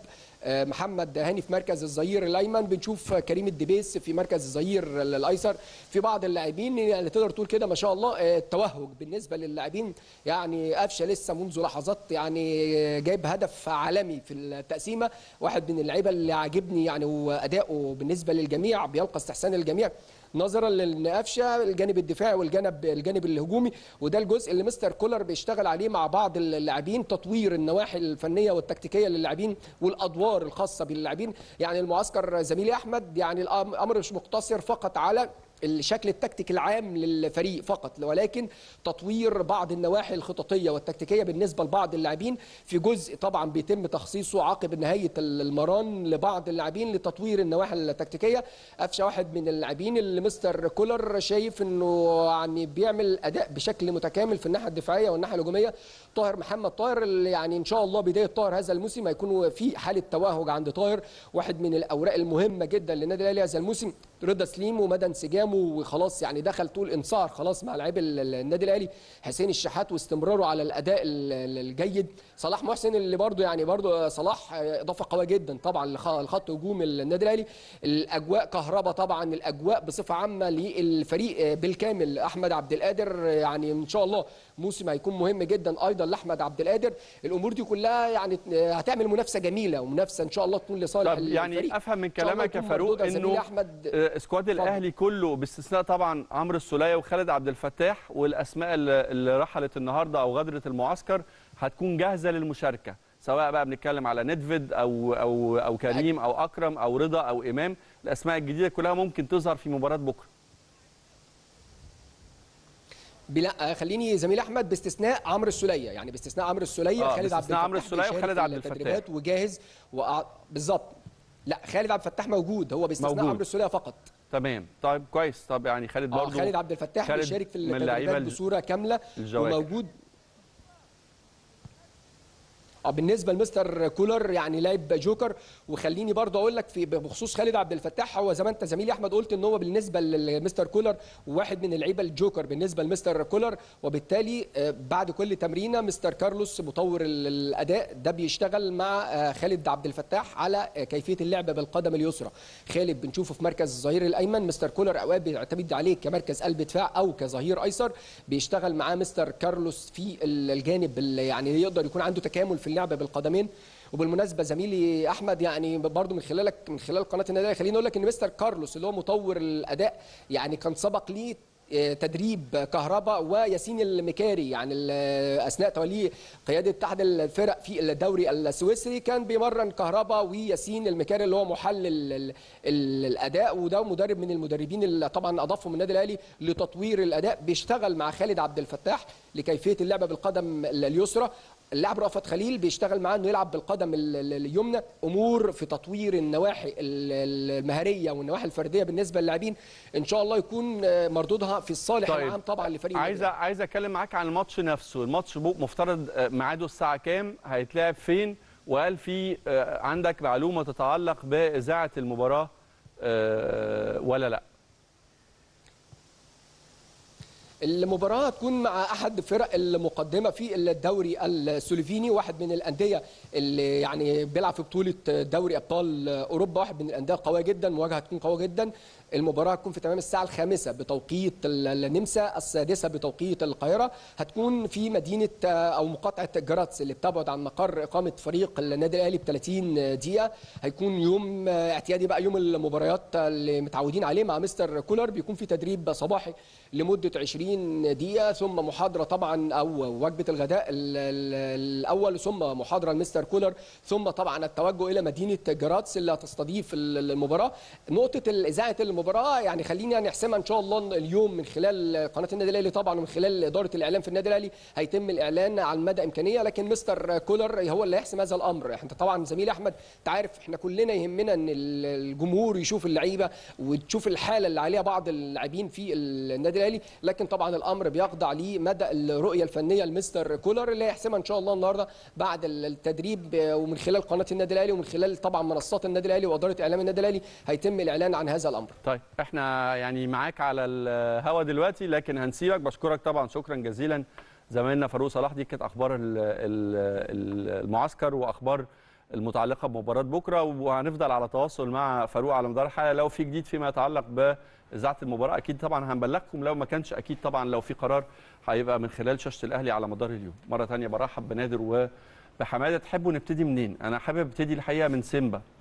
محمد هاني في مركز الظهير الايمن. بنشوف كريم الدبيس في مركز الظهير الايسر. في بعض اللاعبين اللي تقدر تقول كده ما شاء الله التوهج بالنسبه للاعبين، يعني قفشه لسه منذ لحظات يعني جايب هدف عالمي في التقسيمه، واحد من اللعيبه اللي عاجبني يعني واداؤه بالنسبه للجميع بيلقى استحسان الجميع نظرا للقفشه الجانب الدفاعي والجانب الجانب الهجومي، وده الجزء اللي مستر كولر بيشتغل عليه مع بعض اللاعبين، تطوير النواحي الفنيه والتكتيكيه للاعبين والادوار الخاصه باللاعبين. يعني المعسكر زميلي احمد يعني الامر مش مقتصر فقط على الشكل التكتيكي العام للفريق فقط، ولكن تطوير بعض النواحي الخططيه والتكتيكيه بالنسبه لبعض اللاعبين. في جزء طبعا بيتم تخصيصه عقب نهايه المران لبعض اللاعبين لتطوير النواحي التكتيكيه. قفشه واحد من اللاعبين اللي مستر كولر شايف انه يعني بيعمل اداء بشكل متكامل في الناحيه الدفاعيه والناحيه الهجوميه. طاهر محمد طاهر اللي يعني ان شاء الله بدايه طاهر هذا الموسم هيكون في حاله توهج عند طاهر، واحد من الاوراق المهمه جدا للنادي الاهلي هذا الموسم. رضا سليم ومدى انسجامه وخلاص يعني دخل طول انصار خلاص مع لاعبي النادي الاهلي. حسين الشحات واستمراره على الاداء الجيد. صلاح محسن اللي برضه يعني برضه صلاح اضافه قويه جدا طبعا لخط هجوم النادي الاهلي. الاجواء كهرباء طبعا، الاجواء بصفه عامه للفريق بالكامل. احمد عبد القادر يعني ان شاء الله موسم هيكون مهم جدا ايضا لاحمد عبد القادر. الامور دي كلها يعني هتعمل منافسه جميله ومنافسه ان شاء الله تكون لصالح الفريق. يعني افهم من كلامك يا فاروق انه سكواد الاهلي كله باستثناء طبعا عمرو السوليه وخالد عبد الفتاح والاسماء اللي رحلت النهارده او غادرت المعسكر هتكون جاهزه للمشاركه، سواء بقى بنتكلم على ندفيد او او او كريم او اكرم او رضا او امام. الاسماء الجديده كلها ممكن تظهر في مباراه بكره. لا خليني زميل احمد باستثناء عمرو السوليه، يعني باستثناء عمرو السوليه آه خالد عبد الفتاح عمرو السوليه وخالد عبد الفتاح وجاهز و... بالظبط. لا خالد عبد الفتاح موجود، هو باستثناء عمرو السوليه فقط. تمام طيب كويس. طب يعني خالد برضه آه خالد عبد الفتاح بيشارك في التدريبات بصوره كامله الجواكر. وموجود. اه بالنسبه لمستر كولر يعني لاعب جوكر. وخليني برضه اقول لك في بخصوص خالد عبد الفتاح، هو زي ما انت زميلي احمد قلت ان هو بالنسبه لمستر كولر واحد من اللعيبه الجوكر بالنسبه لمستر كولر، وبالتالي بعد كل تمرينه مستر كارلوس مطور الاداء ده بيشتغل مع خالد عبد الفتاح على كيفيه اللعب بالقدم اليسرى. خالد بنشوفه في مركز الظهير الايمن، مستر كولر اوقات بيعتمد عليه كمركز قلب دفاع او كظهير ايسر. بيشتغل معاه مستر كارلوس في الجانب اللي يعني يقدر يكون عنده تكامل في اللعب بالقدمين. وبالمناسبه زميلي احمد يعني برضو من خلالك من خلال قناه النادي خليني اقول لك ان مستر كارلوس اللي هو مطور الاداء يعني كان سبق ليه تدريب كهرباء وياسين المكاري، يعني اثناء توليه قياده احد الفرق في الدوري السويسري كان بيمرن كهرباء وياسين المكاري اللي هو محلل الاداء، وده مدرب من المدربين اللي طبعا اضافهم النادي الاهلي لتطوير الاداء. بيشتغل مع خالد عبد الفتاح لكيفيه اللعب بالقدم اليسرى. اللاعب رأفت خليل بيشتغل معاه انه يلعب بالقدم اليمنى. امور في تطوير النواحي المهاريه والنواحي الفرديه بالنسبه للاعبين ان شاء الله يكون مردودها في الصالح طيب. العام طبعا لفريق. عايز عايز اتكلم معاك عن الماتش نفسه. الماتش مفترض ميعاده الساعه كام؟ هيتلعب فين؟ وهل في عندك معلومه تتعلق باذاعه المباراه ولا لا؟ المباراة هتكون مع أحد فرق المقدمة في الدوري السلوفيني، واحد من الأندية اللي يعني بيلعب في بطولة دوري أبطال أوروبا، واحد من الأندية القوية جدا. مواجهة هتكون قوية جدا. المباراة هتكون في تمام الساعة الخامسة بتوقيت النمسا، السادسة بتوقيت القاهرة. هتكون في مدينة أو مقاطعة جراتس اللي بتبعد عن مقر إقامة فريق النادي الأهلي ب ثلاثين دقيقة. هيكون يوم اعتيادي بقى، يوم المباريات اللي متعودين عليه مع مستر كولر. بيكون في تدريب صباحي لمدة عشرين دقيقة، ثم محاضرة طبعا أو وجبة الغداء الأول، ثم محاضرة لمستر كولر، ثم طبعا التوجه إلى مدينة جراتس اللي هتستضيف المباراة. نقطة إذاعة المباراة يعني خلينا نحسمها إن شاء الله اليوم من خلال قناة النادي الأهلي طبعا ومن خلال إدارة الإعلام في النادي الأهلي. هيتم الإعلان عن مدى إمكانية، لكن مستر كولر هو اللي هيحسم هذا الأمر. أنت طبعا زميلي أحمد أنت عارف إحنا كلنا يهمنا إن الجمهور يشوف اللعيبة وتشوف الحالة اللي عليها بعض اللاعبين في النادي الأهلي، لكن طبعا الأمر بيخضع لمدى الرؤية الفنية لمستر كولر اللي هيحسمها إن شاء الله النهارده بعد التدريب ومن خلال قناة النادي الأهلي ومن خلال طبعا منصات النادي الأهلي وإدارة إعلام النادي الأهلي هيتم الإعلان عن هذا الأمر. طيب احنا يعني معاك على الهوا دلوقتي لكن هنسيبك. بشكرك طبعا شكرا جزيلا زميلنا فاروق صلاح. دي كانت اخبار المعسكر واخبار المتعلقه بمباراه بكره، وهنفضل على تواصل مع فاروق على مدار الحلقه. لو في جديد فيما يتعلق باذاعه المباراه اكيد طبعا هنبلغكم، لو ما كانش اكيد طبعا لو في قرار هيبقى من خلال شاشه الاهلي على مدار اليوم. مره ثانيه برحب بنادر وبحماده. تحبوا نبتدي منين؟ انا حابب ابتدي الحقيقه من سيمبا.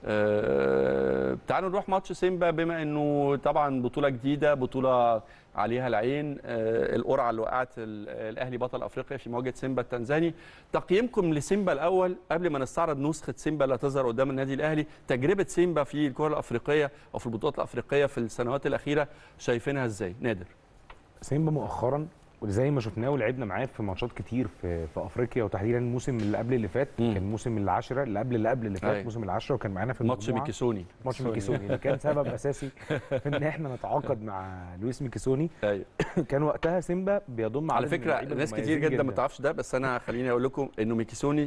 آه تعالوا نروح ماتش سيمبا، بما انه طبعا بطوله جديده، بطوله عليها العين، آه القرعه اللي وقعت الاهلي بطل افريقيا في مواجهه سيمبا التنزاني. تقييمكم لسيمبا الاول قبل ما نستعرض نسخه سيمبا اللي هتظهر قدام النادي الاهلي، تجربه سيمبا في الكره الافريقيه او في البطولات الافريقيه في السنوات الاخيره شايفينها ازاي؟ نادر. سيمبا مؤخرا وزي ما شفناه ولعبنا معاه في ماتشات كتير في في افريقيا، وتحديدا الموسم اللي قبل اللي فات، مم. كان الموسم العاشره اللي قبل اللي قبل اللي فات، الموسم العاشره، وكان معانا في ماتش ميكيسوني ماتش ميكيسوني اللي كان سبب اساسي في ان احنا نتعاقد مع لويس ميكيسوني. ايوه كان وقتها سيمبا بيضم على فكره ناس كتير جدا ما تعرفش ده، بس انا خليني اقول لكم انه ميكيسوني،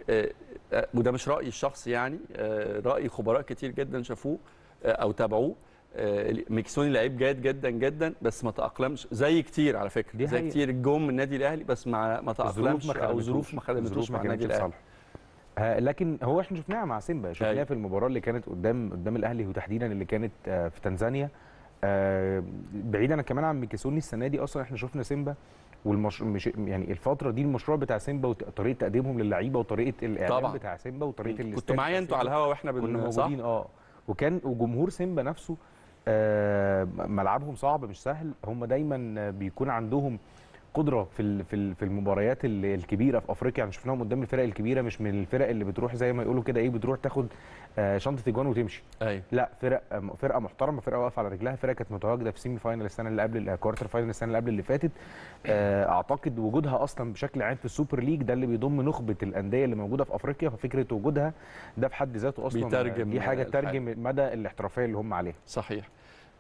وده مش رايي الشخصي يعني، راي خبراء كتير جدا شافوه او تابعوه، ميكيسوني لعيب جيد جدا جدا، بس ما تاقلمش زي كتير على فكره، زي كتير الجم من النادي الاهلي، بس ما ما تاقلمش او ظروف ما خدمتوش مع النادي الاهلي. آه لكن هو احنا شفناها مع سيمبا، شفناها في المباراه اللي كانت قدام قدام الاهلي، وتحديدا اللي كانت آه في تنزانيا. آه بعيدا كمان عن ميكيسوني، السنه دي اصلا احنا شفنا سيمبا والمشروع، مش يعني الفتره دي المشروع بتاع سيمبا وطريقه تقديمهم للعيبه وطريقه الاعلام طبعا بتاع سيمبا وطريقه الاستاد. كنتوا معايا انتوا على الهوا واحنا كنا موجودين اه وكان وجمهور سيمبا نفسه آه ملعبهم صعب مش سهل، هم دايما بيكون عندهم قدره في في في المباريات الكبيره في افريقيا، يعني شفناهم قدام الفرق الكبيره، مش من الفرق اللي بتروح زي ما يقولوا كده ايه، بتروح تاخد آه شنطه اجوان وتمشي. أيوة. لا، فرق فرقه محترمه، فرقه واقفه على رجلها، فرقه كانت متواجده في سيمي فاينل السنه اللي قبل الكوارتر فاينل السنه اللي قبل اللي فاتت. آه اعتقد وجودها اصلا بشكل عام في السوبر ليج ده اللي بيضم نخبه الانديه اللي موجوده في افريقيا، ففكره وجودها ده في حد ذاته اصلا بيترجم دي حاجه تترجم مدى الاحترافيه اللي هم عليها. صحيح.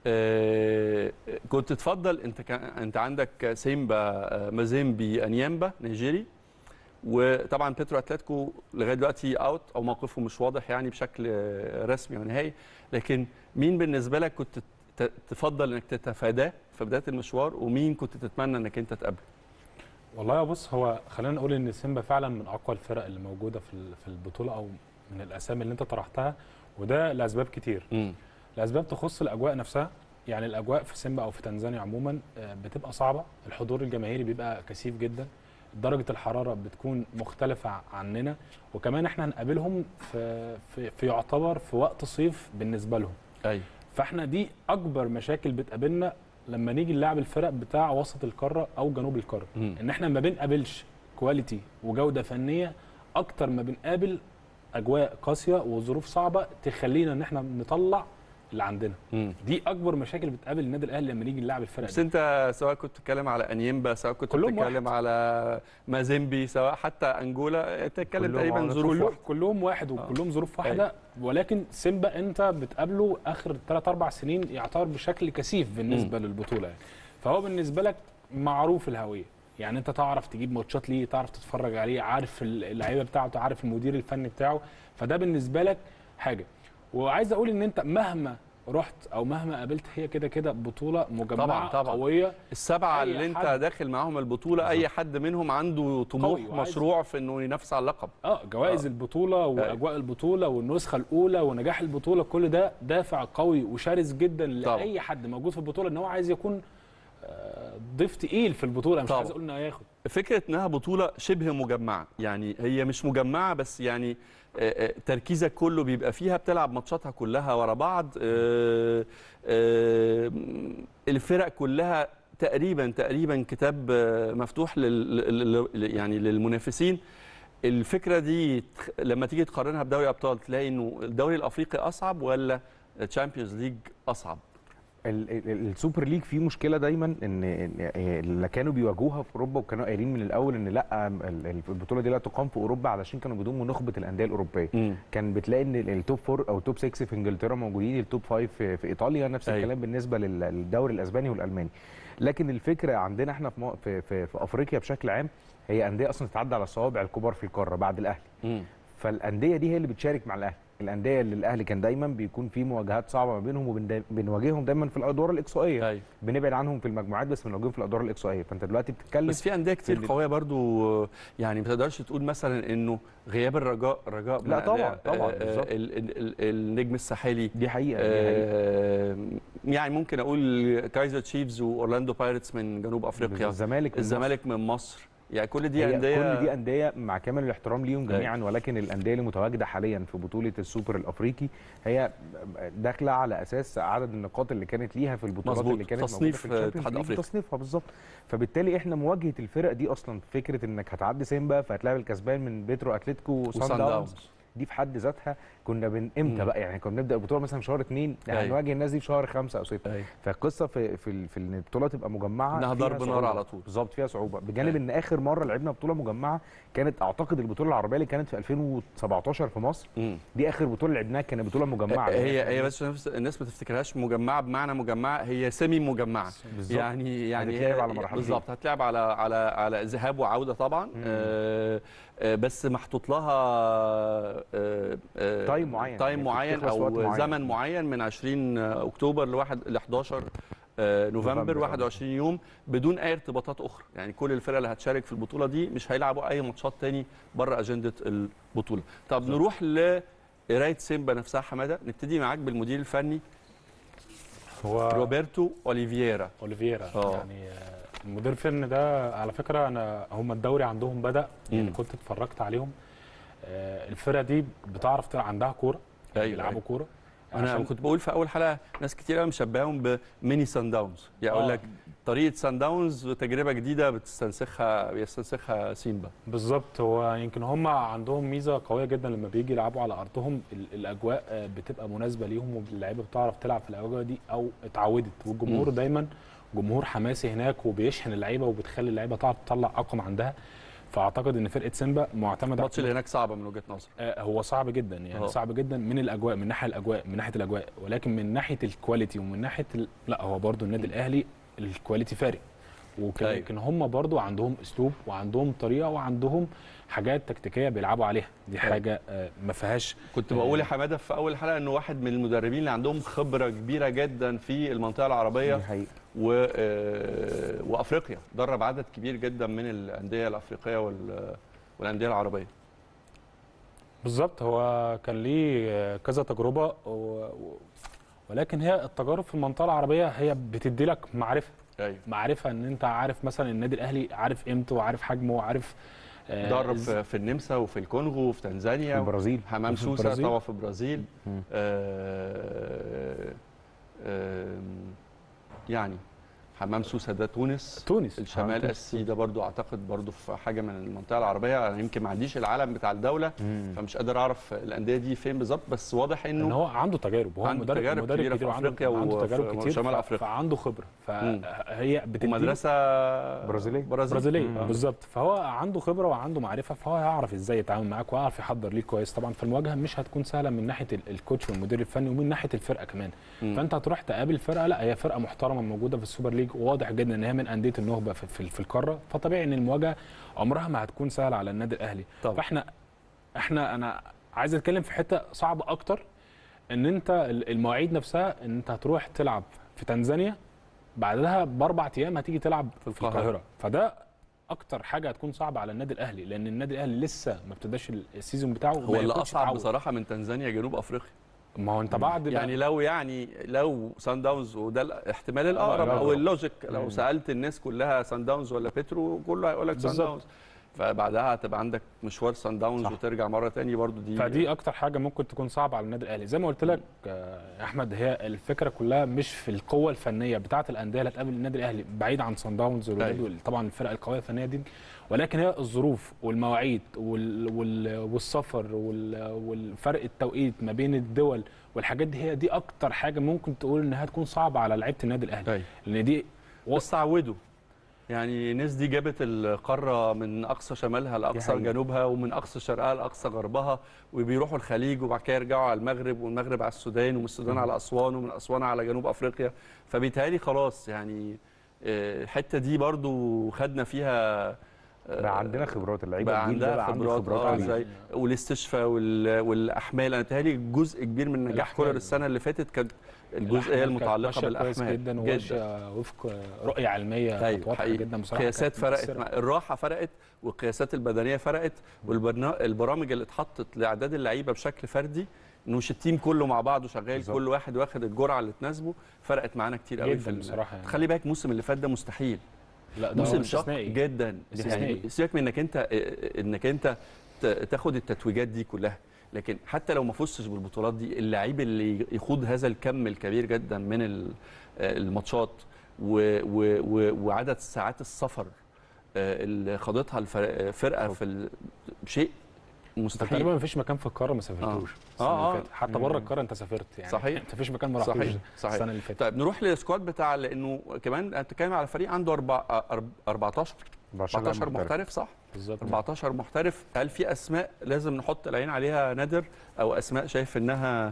آه كنت تفضل انت كان انت عندك سيمبا آه مازيمبي انيامبا نيجيري، وطبعا بيترو اتلتيكو لغايه دلوقتي اوت او موقفه مش واضح يعني بشكل رسمي ونهائي، لكن مين بالنسبه لك كنت تفضل انك تتفاداه في بدايه المشوار، ومين كنت تتمنى انك انت تقابله؟ والله بص، هو خلينا نقول ان سيمبا فعلا من اقوى الفرق اللي موجوده في في البطوله، او من الاسامي اللي انت طرحتها، وده لاسباب كتير. م. لاسباب تخص الاجواء نفسها، يعني الاجواء في سيمبا او في تنزانيا عموما بتبقى صعبه، الحضور الجماهيري بيبقى كثيف جدا، درجه الحراره بتكون مختلفه عننا، وكمان احنا هنقابلهم في في, في يعتبر في وقت صيف بالنسبه لهم. ايوه. فاحنا دي اكبر مشاكل بتقابلنا لما نيجي نلعب الفرق بتاع وسط القاره او جنوب القاره، م. ان احنا ما بنقابلش كواليتي وجوده فنيه اكتر ما بنقابل اجواء قاسيه وظروف صعبه تخلينا ان احنا نطلع اللي عندنا. مم. دي اكبر مشاكل بتقابل النادي الاهلي لما نيجي نلعب الفرق. بس انت سواء كنت بتتكلم على انيمبا، سواء كنت بتتكلم على مازيمبي، سواء حتى انجولا، بتتكلم تقريبا ظروف واحده، كلهم واحد وكلهم آه. ظروف واحده. أي. ولكن سيمبا انت بتقابله اخر ثلاث اربع سنين يعتبر بشكل كثيف بالنسبه مم. للبطوله يعني. فهو بالنسبه لك معروف الهويه، يعني انت تعرف تجيب ماتشات ليه، تعرف تتفرج عليه، عارف اللعيبه بتاعته، عارف المدير الفني بتاعه، فده بالنسبه لك حاجه. وعايز اقول ان انت مهما رحت او مهما قابلت، هي كده كده بطوله مجمعه طبعا طبعا. قويه. السبعه اللي انت داخل معاهم البطوله بالزبط. اي حد منهم عنده طموح مشروع في انه ينافس على اللقب. اه جوائز آه. البطوله واجواء البطوله والنسخه الاولى ونجاح البطوله، كل ده دافع قوي وشرس جدا لاي طبعا. حد موجود في البطوله ان هو عايز يكون ضيف تقيل في البطوله، مش طبعا. عايز اقول انه هياخد. فكره انها بطوله شبه مجمعه، يعني هي مش مجمعه بس يعني تركيزك كله بيبقى فيها، بتلعب ماتشاتها كلها ورا بعض، الفرق كلها تقريبا تقريبا كتاب مفتوح لل يعني للمنافسين. الفكره دي لما تيجي تقارنها بدوري ابطال، تلاقي انه الدوري الافريقي اصعب ولا الشامبيونز ليج اصعب؟ السوبر ليج فيه مشكله دايما، ان اللي كانوا بيواجهوها في اوروبا وكانوا قايلين من الاول ان لا، البطوله دي لا تقام في اوروبا علشان كانوا بيضموا نخبه الانديه الاوروبيه. م. كان بتلاقي ان التوب فور او توب ستة في انجلترا موجودين، التوب خمسة في, في ايطاليا، نفس الكلام أي. بالنسبه للدوري الاسباني والالماني. لكن الفكره عندنا احنا في, في, في, في افريقيا بشكل عام، هي انديه اصلا تتعدى على الصوابع الكبار في القاره بعد الاهلي. م. فالانديه دي هي اللي بتشارك مع الاهلي، الانديه اللي الاهلي كان دايما بيكون في مواجهات صعبه ما بينهم، وبنواجههم دايما في الادوار الاقصائيه. أيوة. بنبعد عنهم في المجموعات بس بنواجههم في الادوار الاقصائيه. فانت دلوقتي بتتكلم بس في انديه كتير قويه برضو، يعني ما تقدرش تقول مثلا انه غياب الرجاء رجاء لا طبعا طبعا آه النجم الساحلي دي حقيقه, دي حقيقة. آه يعني ممكن اقول كايزر تشيفز واورلاندو بايرتس من جنوب افريقيا، الزمالك من الزمالك من مصر. يعني كل دي انديه كل دي انديه مع كامل الاحترام ليهم جميعا، ولكن الانديه اللي متواجده حاليا في بطوله السوبر الافريقي هي داخله على اساس عدد النقاط اللي كانت ليها في البطولات مظبوط. اللي كانت تصنيف موجوده في اتحاد افريقيا، تصنيفها بالظبط. فبالتالي احنا مواجهه الفرق دي اصلا فكره انك هتعدي سيمبا فهتلاعب الكسبان من بيترو اتلتيكو وسان داونز، دي في حد ذاتها كنا من امتى بقى يعني كنا بنبدا البطوله مثلا في شهر اثنين، يعني هنواجه الناس دي في شهر خمسة او ستة. فالقصه في في, في ان البطوله تبقى مجمعه انها ضرب نار على طول، بالظبط فيها صعوبه، بجانب ان اخر مره لعبنا بطوله مجمعه كانت اعتقد البطوله العربيه اللي كانت في ألفين وسبعتاشر في مصر. مم. دي اخر بطوله لعبناها كانت بطوله مجمعه. هي هي بس الناس ما تفتكرهاش مجمعه بمعنى مجمعه، هي سيمي مجمعه بالزبط. يعني يعني هتتلعب على مرحلتين بالظبط، هتلعب على على على ذهاب وعوده طبعا. آه آه بس محطوط لها آه آه تايم معين تايم معين او معين. زمن معين من عشرين اكتوبر ل حداشر نوفمبر، واحد وعشرين يوم بدون اي ارتباطات اخرى. يعني كل الفرق اللي هتشارك في البطوله دي مش هيلعبوا اي ماتشات تاني بره اجنده البطوله. طب صح. نروح لقرايه سيمبا نفسها. حماده، نبتدي معاك بالمدير الفني هو روبرتو اوليفييرا. اوليفييرا أوه. يعني المدير الفني ده على فكره انا هم الدوري عندهم بدا يعني كنت اتفرجت عليهم. الفرقه دي بتعرف تلعب، عندها كوره، أيوة بيلعبوا كوره. انا كنت بقول في اول حلقه ناس كتير قوي مشبههم بميني سان داونز، يعني اقول لك طريقه سان داونز تجربه جديده بتستنسخها بيستنسخها سيمبا. بالظبط. هو يمكن هم عندهم ميزه قويه جدا لما بيجي يلعبوا على ارضهم، الاجواء بتبقى مناسبه ليهم واللعيبه بتعرف تلعب في الاجواء دي او اتعودت، والجمهور م. دايما جمهور حماسي هناك وبيشحن اللعيبه وبتخلي اللعيبه تعرف تطلع اقوى عندها. فاعتقد ان فرقه سيمبا معتمده. الماتش اللي هناك صعبه من وجهه نظري. آه هو صعب جدا يعني أوه. صعب جدا من الاجواء، من ناحيه الاجواء من ناحيه الاجواء ولكن من ناحيه الكواليتي ومن ناحيه ال... لا هو برضو النادي الاهلي الكواليتي فارق، ولكن هم برضو عندهم اسلوب وعندهم طريقه وعندهم حاجات تكتيكيه بيلعبوا عليها، دي حاجه آه ما فيهاش. كنت بقول يا حماده في اول حلقه انه واحد من المدربين اللي عندهم خبره كبيره جدا في المنطقه العربيه دي حقيقة. و... وافريقيا، درب عدد كبير جدا من الانديه الافريقيه وال... والانديه العربيه. بالظبط. هو كان ليه كذا تجربه و... ولكن هي التجارب في المنطقه العربيه هي بتدي لك معرفه. أيوة. معرفه ان انت عارف مثلا النادي الاهلي عارف قيمته وعارف حجمه وعارف آه درب في النمسا وفي الكونغو وفي تنزانيا في البرازيل، حمام سوسه طبعا في البرازيل. آه آه يعني حمام سوسه ده تونس تونس الشمال السي ده برضو اعتقد برضو في حاجه من المنطقه العربيه. انا يمكن ما عنديش العلم بتاع الدوله مم. فمش قادر اعرف الانديه دي فين بالظبط، بس واضح انه إن هو عنده تجارب، هو عنده مدرب تجارب مدرب كبيره كتير في افريقيا وعنده تجارب كتير شمال افريقيا، فعنده خبره، فهي بتدي ومدرسه برازيليه برازيليه بالظبط. فهو عنده خبره وعنده معرفه، فهو هيعرف ازاي يتعامل معاك ويعرف يحضر ليك كويس. طبعا في المواجهه مش هتكون سهله من ناحيه الكوتش والمدير الفني ومن ناحيه الفرقه كمان. مم. فانت هتروح تقابل فرقه، لا هي فرقه محترمه موجوده في السوبر ليج، واضح جدا ان هي من انديه النخبه في, في, في القاره، فطبيعي ان المواجهه عمرها ما هتكون سهله على النادي الاهلي. طبعا. فاحنا احنا انا عايز اتكلم في حته صعبه اكتر، ان انت المواعيد نفسها، ان انت هتروح تلعب في تنزانيا بعدها باربع ايام هتيجي تلعب في القاهره, القاهرة. فده اكتر حاجه هتكون صعبه على النادي الاهلي، لان النادي الاهلي لسه ما ابتداش السيزون بتاعه. هو اللي اصعب تعود. بصراحه من تنزانيا جنوب افريقيا. ما هو انت بعد يعني لو يعني لو سان داونز، وده الاحتمال الاقرب او اللوجيك، لو مم. سالت الناس كلها سان داونز ولا بيترو كله هيقول لك سان داونز، فبعدها هتبقى عندك مشوار سان داونز صح. وترجع مره ثانيه برضو. دي فدي اكتر حاجه ممكن تكون صعبه على النادي الاهلي. زي ما قلت لك يا احمد، هي الفكره كلها مش في القوه الفنيه بتاعه الانديه اللي هتقابل النادي الاهلي بعيد عن سان داونز طبعا الفرق القويه الفنيه دي، ولكن هي الظروف والمواعيد وال... وال... والسفر وال... والفرق التوقيت ما بين الدول والحاجات دي، هي دي اكتر حاجه ممكن تقول انها تكون صعبه على لعيبه النادي الاهلي. لان دي بس تعودوا، يعني الناس دي جابت القاره من اقصى شمالها لاقصى جنوبها ومن اقصى شرقها لاقصى غربها، وبيروحوا الخليج وبعد كده يرجعوا على المغرب، والمغرب على السودان، ومن السودان على اسوان، ومن اسوان على جنوب افريقيا. فبالتالي خلاص يعني الحته دي برضو خدنا فيها بقى عندنا خبرات، اللعيبه بقى عندها خبرات, خبرات زي والاستشفاء والاحمال. انا تهيألي جزء كبير من نجاح كولر السنه اللي فاتت كانت الجزئيه المتعلقه بالاحمال جدا, جدا. وفق رؤيه علميه واضحه جدا بصراحه. القياسات فرقت، الراحه فرقت، والقياسات البدنيه فرقت، والبرامج اللي اتحطت لاعداد اللعيبه بشكل فردي، انه مش التيم كله مع بعضه شغال بالزبط. كل واحد واخد الجرعه اللي تناسبه، فرقت معانا كتير قوي في بصراحه. يعني خلي بالك الموسم اللي فات ده مستحيل لا ده موسم شاق استثنائي. جدا. استثنائي. يعني سيبك من انك انت انك انت تاخد التتويجات دي كلها، لكن حتى لو ما فزتش بالبطولات دي، اللعيب اللي يخوض هذا الكم الكبير جدا من الماتشات وعدد ساعات السفر اللي خاضتها الفرقه في شيء مستحيل. تقريبا ما فيش مكان في القاره ما سافرتوش اه اه, آه. حتى بره القاره انت سافرت يعني. صحيح. انت فيش مكان ما رحتوش السنه اللي فاتت. طيب نروح للسكواد بتاع، لانه كمان بتتكلم على فريق عنده أربعتاشر أربعتاشر محترف، صح؟ بالظبط أربعتاشر محترف. هل في اسماء لازم نحط العين عليها نادر، او اسماء شايف انها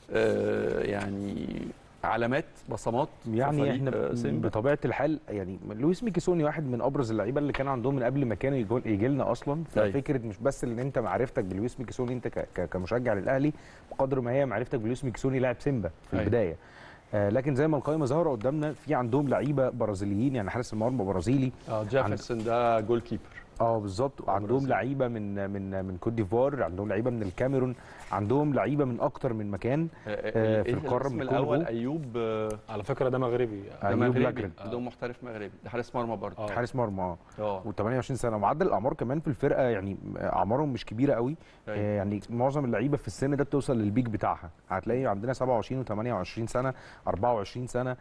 آه يعني علامات بصمات يعني احنا بطبيعه الحال يعني لويس ميكيسوني واحد من ابرز اللعيبه اللي كان عندهم من قبل ما كانوا يجي لنا اصلا. ففكره مش بس ان انت معرفتك بلويس ميكيسوني انت كمشجع للاهلي، بقدر ما هي معرفتك بلويس ميكيسوني لاعب سيمبا في البدايه. آه لكن زي ما القائمه ظاهره قدامنا، في عندهم لعيبه برازيليين، يعني حارس المرمى برازيلي. اه جيفرسون ده جول كيبر. اه بالظبط. وعندهم لعيبه من من من كوت ديفوار، عندهم لعيبه من الكاميرون، عندهم لعيبه من اكتر من مكان آه في القاره. من الاول ايوب آه على فكره ده مغربي. ده مغربي، ده محترف مغربي، ده حارس مرمى برضه. حارس مرمى اه و28 سنه. معدل الاعمار كمان في الفرقه يعني اعمارهم مش كبيره قوي. آه يعني معظم اللعيبه في السن ده بتوصل للبيك بتاعها. هتلاقي عندنا سبعة وعشرين و28 سنه، أربعة وعشرين سنه.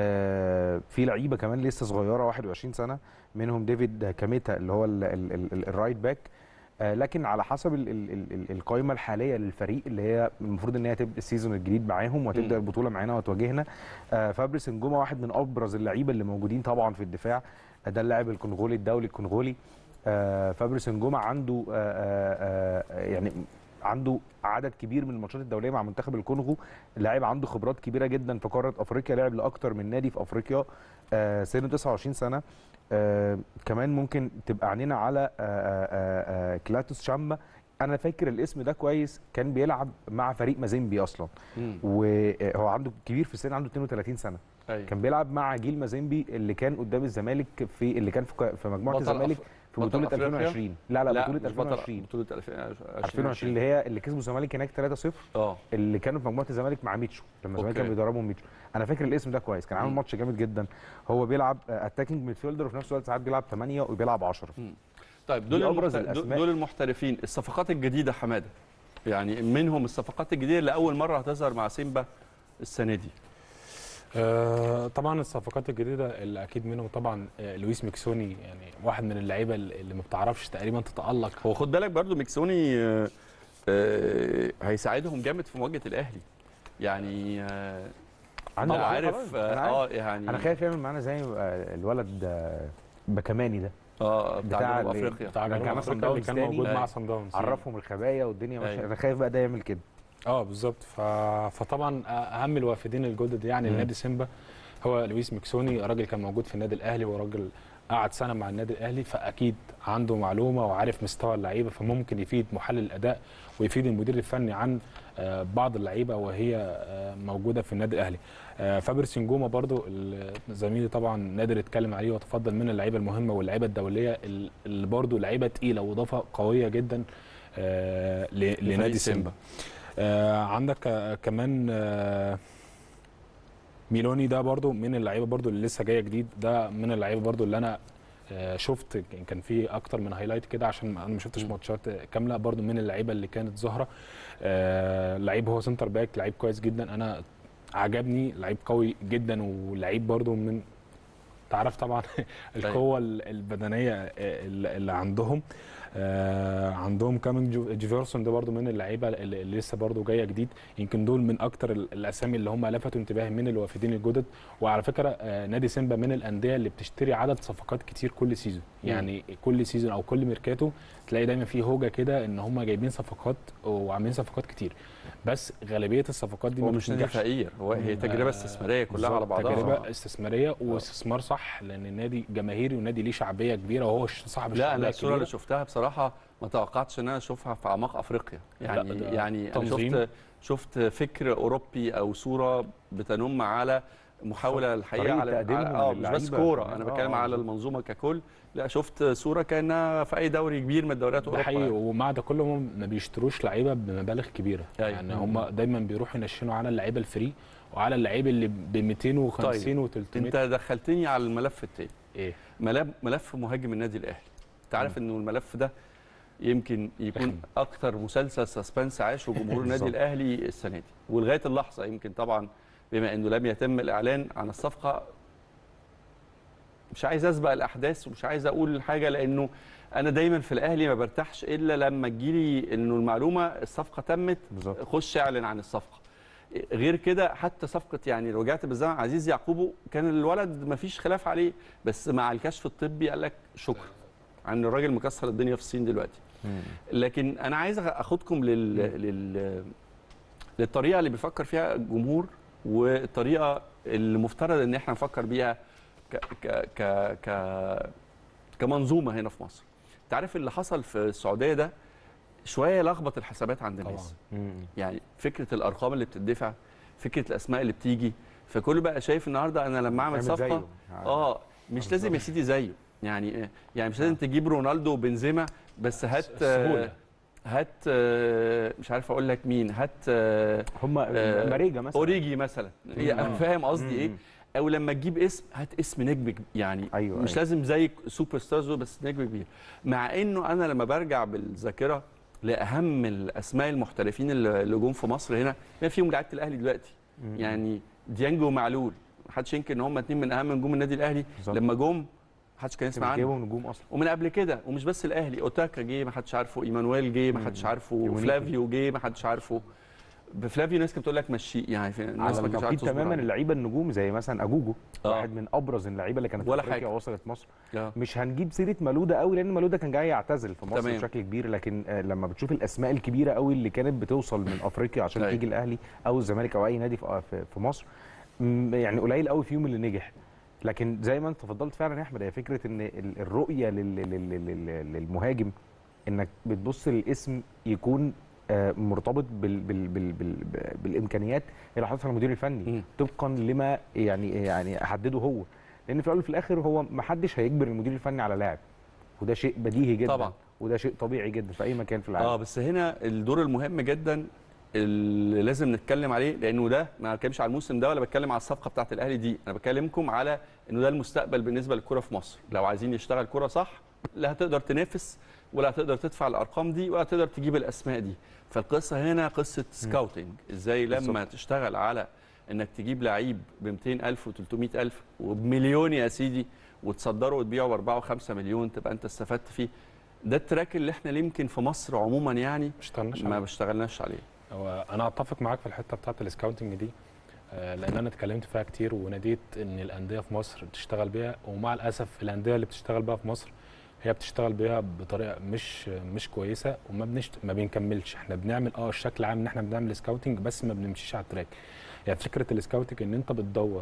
آه في لعيبه كمان لسه صغيره واحد وعشرين سنه، منهم ديفيد كاميتا اللي هو الرايت باك. آه لكن على حسب ال ال ال القائمه الحاليه للفريق اللي هي المفروض ان هي تبدا السيزون الجديد معاهم وهتبدا البطوله معانا وتواجهنا. آه فابريس نجوما واحد من ابرز اللعيبه اللي موجودين طبعا في الدفاع. آه ده اللاعب الكونغولي الدولي الكونغولي. آه فابريس نجوما عنده آه آه يعني عنده عدد كبير من الماتشات الدوليه مع منتخب الكونغو. اللاعب عنده خبرات كبيره جدا في قاره افريقيا، لعب لاكتر من نادي في افريقيا. آه سنه تسعة وعشرين سنه. آه كمان ممكن تبقى عينينا على آه آه آه كلاتوس شاما. انا فاكر الاسم ده كويس، كان بيلعب مع فريق مازيمبي اصلا. مم. وهو عنده كبير في السن، عنده اتنين وتلاتين سنه. أي. كان بيلعب مع جيل مازيمبي اللي كان قدام الزمالك في اللي كان في مجموعه الزمالك في بطوله ألفين وعشرين. لا لا, لا بطوله ألفين وعشرين. بطوله ألفين وعشرين اللي هي اللي كسبوا الزمالك هناك ثلاثة صفر. اه اللي كانوا في مجموعه الزمالك مع ميتشو، لما الزمالك كان بيدربهم ميتشو. انا فاكر الاسم ده كويس، كان عامل ماتش جامد جدا. هو بيلعب اتاكينج ميدفيلدر وفي نفس الوقت ساعات بيلعب ثمانية وبيلعب عشرة. طيب دول المحت... دول المحترفين. الصفقات الجديده حماده، يعني منهم الصفقات الجديده اللي اول مره هتظهر مع سيمبا السنه دي. آه طبعا الصفقات الجديده اللي اكيد منهم طبعا آه لويس ميكسوني، يعني واحد من اللعيبه اللي ما بتعرفش تقريبا تتالق. هو خد بالك برضو ميكسوني آه آه هيساعدهم جامد في مواجهه الاهلي. يعني آه انا عارف اه يعني انا خايف يعمل معانا زي الولد آه بكماني ده اه بتاع جنوب افريقيا، بتاع جنوب افريقيا اللي كان موجود مع صن داونز. عرفهم الخبايا والدنيا ماشيه. انا خايف بقى ده يعمل كده. اه بالظبط. ف... فطبعا اهم الوافدين الجدد يعني لنادي سيمبا هو لويس ميكسوني. راجل كان موجود في النادي الاهلي وراجل قعد سنه مع النادي الاهلي، فاكيد عنده معلومه وعارف مستوى اللعيبه، فممكن يفيد محلل الاداء ويفيد المدير الفني عن بعض اللعيبه وهي موجوده في النادي الاهلي. فابريس نجوما برضو زميلي طبعا نادر اتكلم عليه وتفضل من اللعيبه المهمه واللعيبه الدوليه اللي برضو لعيبه تقيله واضافه قويه جدا لنادي سيمبا. آه عندك آه كمان آه ميلوني، ده برضو من اللعيبه برضو اللي لسه جايه جديد. ده من اللعيبه برضو اللي انا آه شفت كان في اكتر من هايلايت كده عشان انا ما شفتش ماتشات كامله. برضو من اللعيبه اللي كانت ظاهره. آه لعيب هو سنتر باك، لعيب كويس جدا، انا عجبني، لعيب قوي جدا ولعيب برضو من تعرف طبعا القوه البدنيه اللي عندهم. آه عندهم كمان جيفرسون، ده برضو من اللعيبه اللي لسه برضو جايه جديد. يمكن دول من اكتر الاسامي اللي هم لفتوا انتباهي من الوافدين الجدد. وعلى فكره آه نادي سيمبا من الانديه اللي بتشتري عدد صفقات كتير كل سيزون. يعني م. كل سيزون او كل ميركاتو تلاقي دايما في هوجه كده ان هم جايبين صفقات وعاملين صفقات كتير، بس غالبيه الصفقات دي هو مش نادي فقير، هو هي تجربه استثماريه كلها على بعضها. تجربه استثماريه واستثمار صح، لان النادي جماهيري ونادي ليه شعبيه كبيره وهو صاحب الشعبيه. لا انا الصوره اللي شفتها بصراحه ما توقعتش ان انا اشوفها في اعماق افريقيا. يعني يعني انا شفت شفت فكر اوروبي او صوره بتنم على محاوله الحقيقه على اه مش بس كوره، انا بتكلم على المنظومه ككل. لا شفت صوره كانها في اي دوري كبير من الدوريات اوروبا. ده حقيقي. ومع ده كله هم ما بيشتروش لعيبه بمبالغ كبيره. يعني هم دايما بيروحوا ينشنوا على اللعيبه الفري وعلى اللعيبه اللي ب مئتين وخمسين و ثلاثمية. انت دخلتني على الملف التاني ايه ملف ملف مهاجم النادي الاهلي. انت عارف انه الملف ده يمكن يكون اكتر مسلسل سسبنس عاشه جمهور النادي الاهلي السنه دي، ولغايه اللحظه يمكن طبعا بما انه لم يتم الاعلان عن الصفقه، مش عايز اسبق الاحداث ومش عايز اقول حاجه، لانه انا دايما في الاهلي ما برتاحش الا لما تجيلي انه المعلومه الصفقه تمت بالزبط. خش اعلن عن الصفقه. غير كده حتى صفقه يعني رجعت بالزمن عزيز يعقوبو كان الولد ما فيش خلاف عليه، بس مع الكشف الطبي قال لك شكرا عن الراجل مكسر الدنيا في الصين دلوقتي. لكن انا عايز اخدكم لل... لل... للطريقه اللي بيفكر فيها الجمهور، والطريقه اللي مفترض ان احنا نفكر بيها ك... ك... ك... ك... كمنظومه هنا في مصر. انت عارف اللي حصل في السعوديه ده شويه لخبط الحسابات عند الناس. يعني فكره الارقام اللي بتدفع، فكره الاسماء اللي بتيجي، فكل بقى شايف النهارده انا لما اعمل صفقه اه مش لازم يا سيدي زيه، يعني يعني مش لازم تجيب رونالدو وبنزيما، بس هات سهولة. هات مش عارف اقول لك مين، هات هم ماريجا مثلا، اوريجي مثلا، فاهم قصدي ايه؟ او لما تجيب اسم هات اسم نجم يعني أيوة مش أيوة. لازم زي سوبر ستارز بس نجم كبير. مع انه انا لما برجع بالذاكره لاهم الاسماء المحترفين اللي جم في مصر هنا ما فيهم لعيبه الاهلي دلوقتي، يعني ديانج ومعلول ما حدش ينكر ان هم اثنين من اهم نجوم النادي الاهلي بالزبط. لما جم ما حدش كان يسمع عنهم نجوم اصلا، ومن قبل كده، ومش بس الاهلي، اوتاكا جه ما حدش عارفه، ايمانويل جه ما حدش عارفه، فلافيو جه ما حدش عارفه. بفلافيو ناس كانت بتقول لك مشيه، يعني الناس ما كانتش عارفه تماما اللعيبه النجوم زي مثلا اجوجو آه. واحد من ابرز اللعيبه اللي كانت في افريقيا ووصلت مصر. آه. مش هنجيب سيره مالوده قوي لان مالوده كان جاي يعتزل في مصر تمام. بشكل كبير، لكن لما بتشوف الاسماء الكبيره قوي اللي كانت بتوصل من افريقيا عشان أيوة. تيجي الاهلي او الزمالك او اي نادي في مصر، يعني قليل قوي فيهم اللي نجح. لكن زي ما انت تفضلت فعلا يا احمد، هي فكره ان الرؤيه للمهاجم انك بتبص للاسم يكون مرتبط بال بال بال بال بالامكانيات اللي حاططها المدير الفني طبقا لما يعني يعني حدده هو، لان في الاول وفي الاخر هو ما حدش هيجبر المدير الفني على لاعب، وده شيء بديهي جدا طبعا، وده شيء طبيعي جدا في اي مكان في العالم. اه بس هنا الدور المهم جدا اللي لازم نتكلم عليه، لانه ده ما بتكلمش على الموسم ده ولا بتكلم على الصفقه بتاعه الاهلي دي، انا بكلمكم على انه ده المستقبل بالنسبه للكره في مصر. لو عايزين نشتغل كره صح لا هتقدر تنافس ولا هتقدر تدفع الارقام دي ولا هتقدر تجيب الاسماء دي. فالقصه هنا قصه سكاوتنج، ازاي لما تشتغل على انك تجيب لعيب ب مئتين ألف وثلاثمئة ألف وبمليون يا سيدي وتصدره وتبيعه ب أربعة وخمسة مليون تبقى انت استفدت فيه. ده التراك اللي احنا يمكن في مصر عموما يعني ما باشتغلناش عليه. هو انا اتفق معاك في الحته بتاعه السكاوتنج دي، لان انا اتكلمت فيها كتير وناديت ان الانديه في مصر بتشتغل بيها، ومع الاسف الانديه اللي بتشتغل بيها في مصر هي بتشتغل بيها بطريقه مش مش كويسه وما بنشت... ما بنكملش. احنا بنعمل اه الشكل عام ان احنا بنعمل سكاوتنج بس ما بنمشيش على التراك. يعني فكره السكاوتنج ان انت بتدور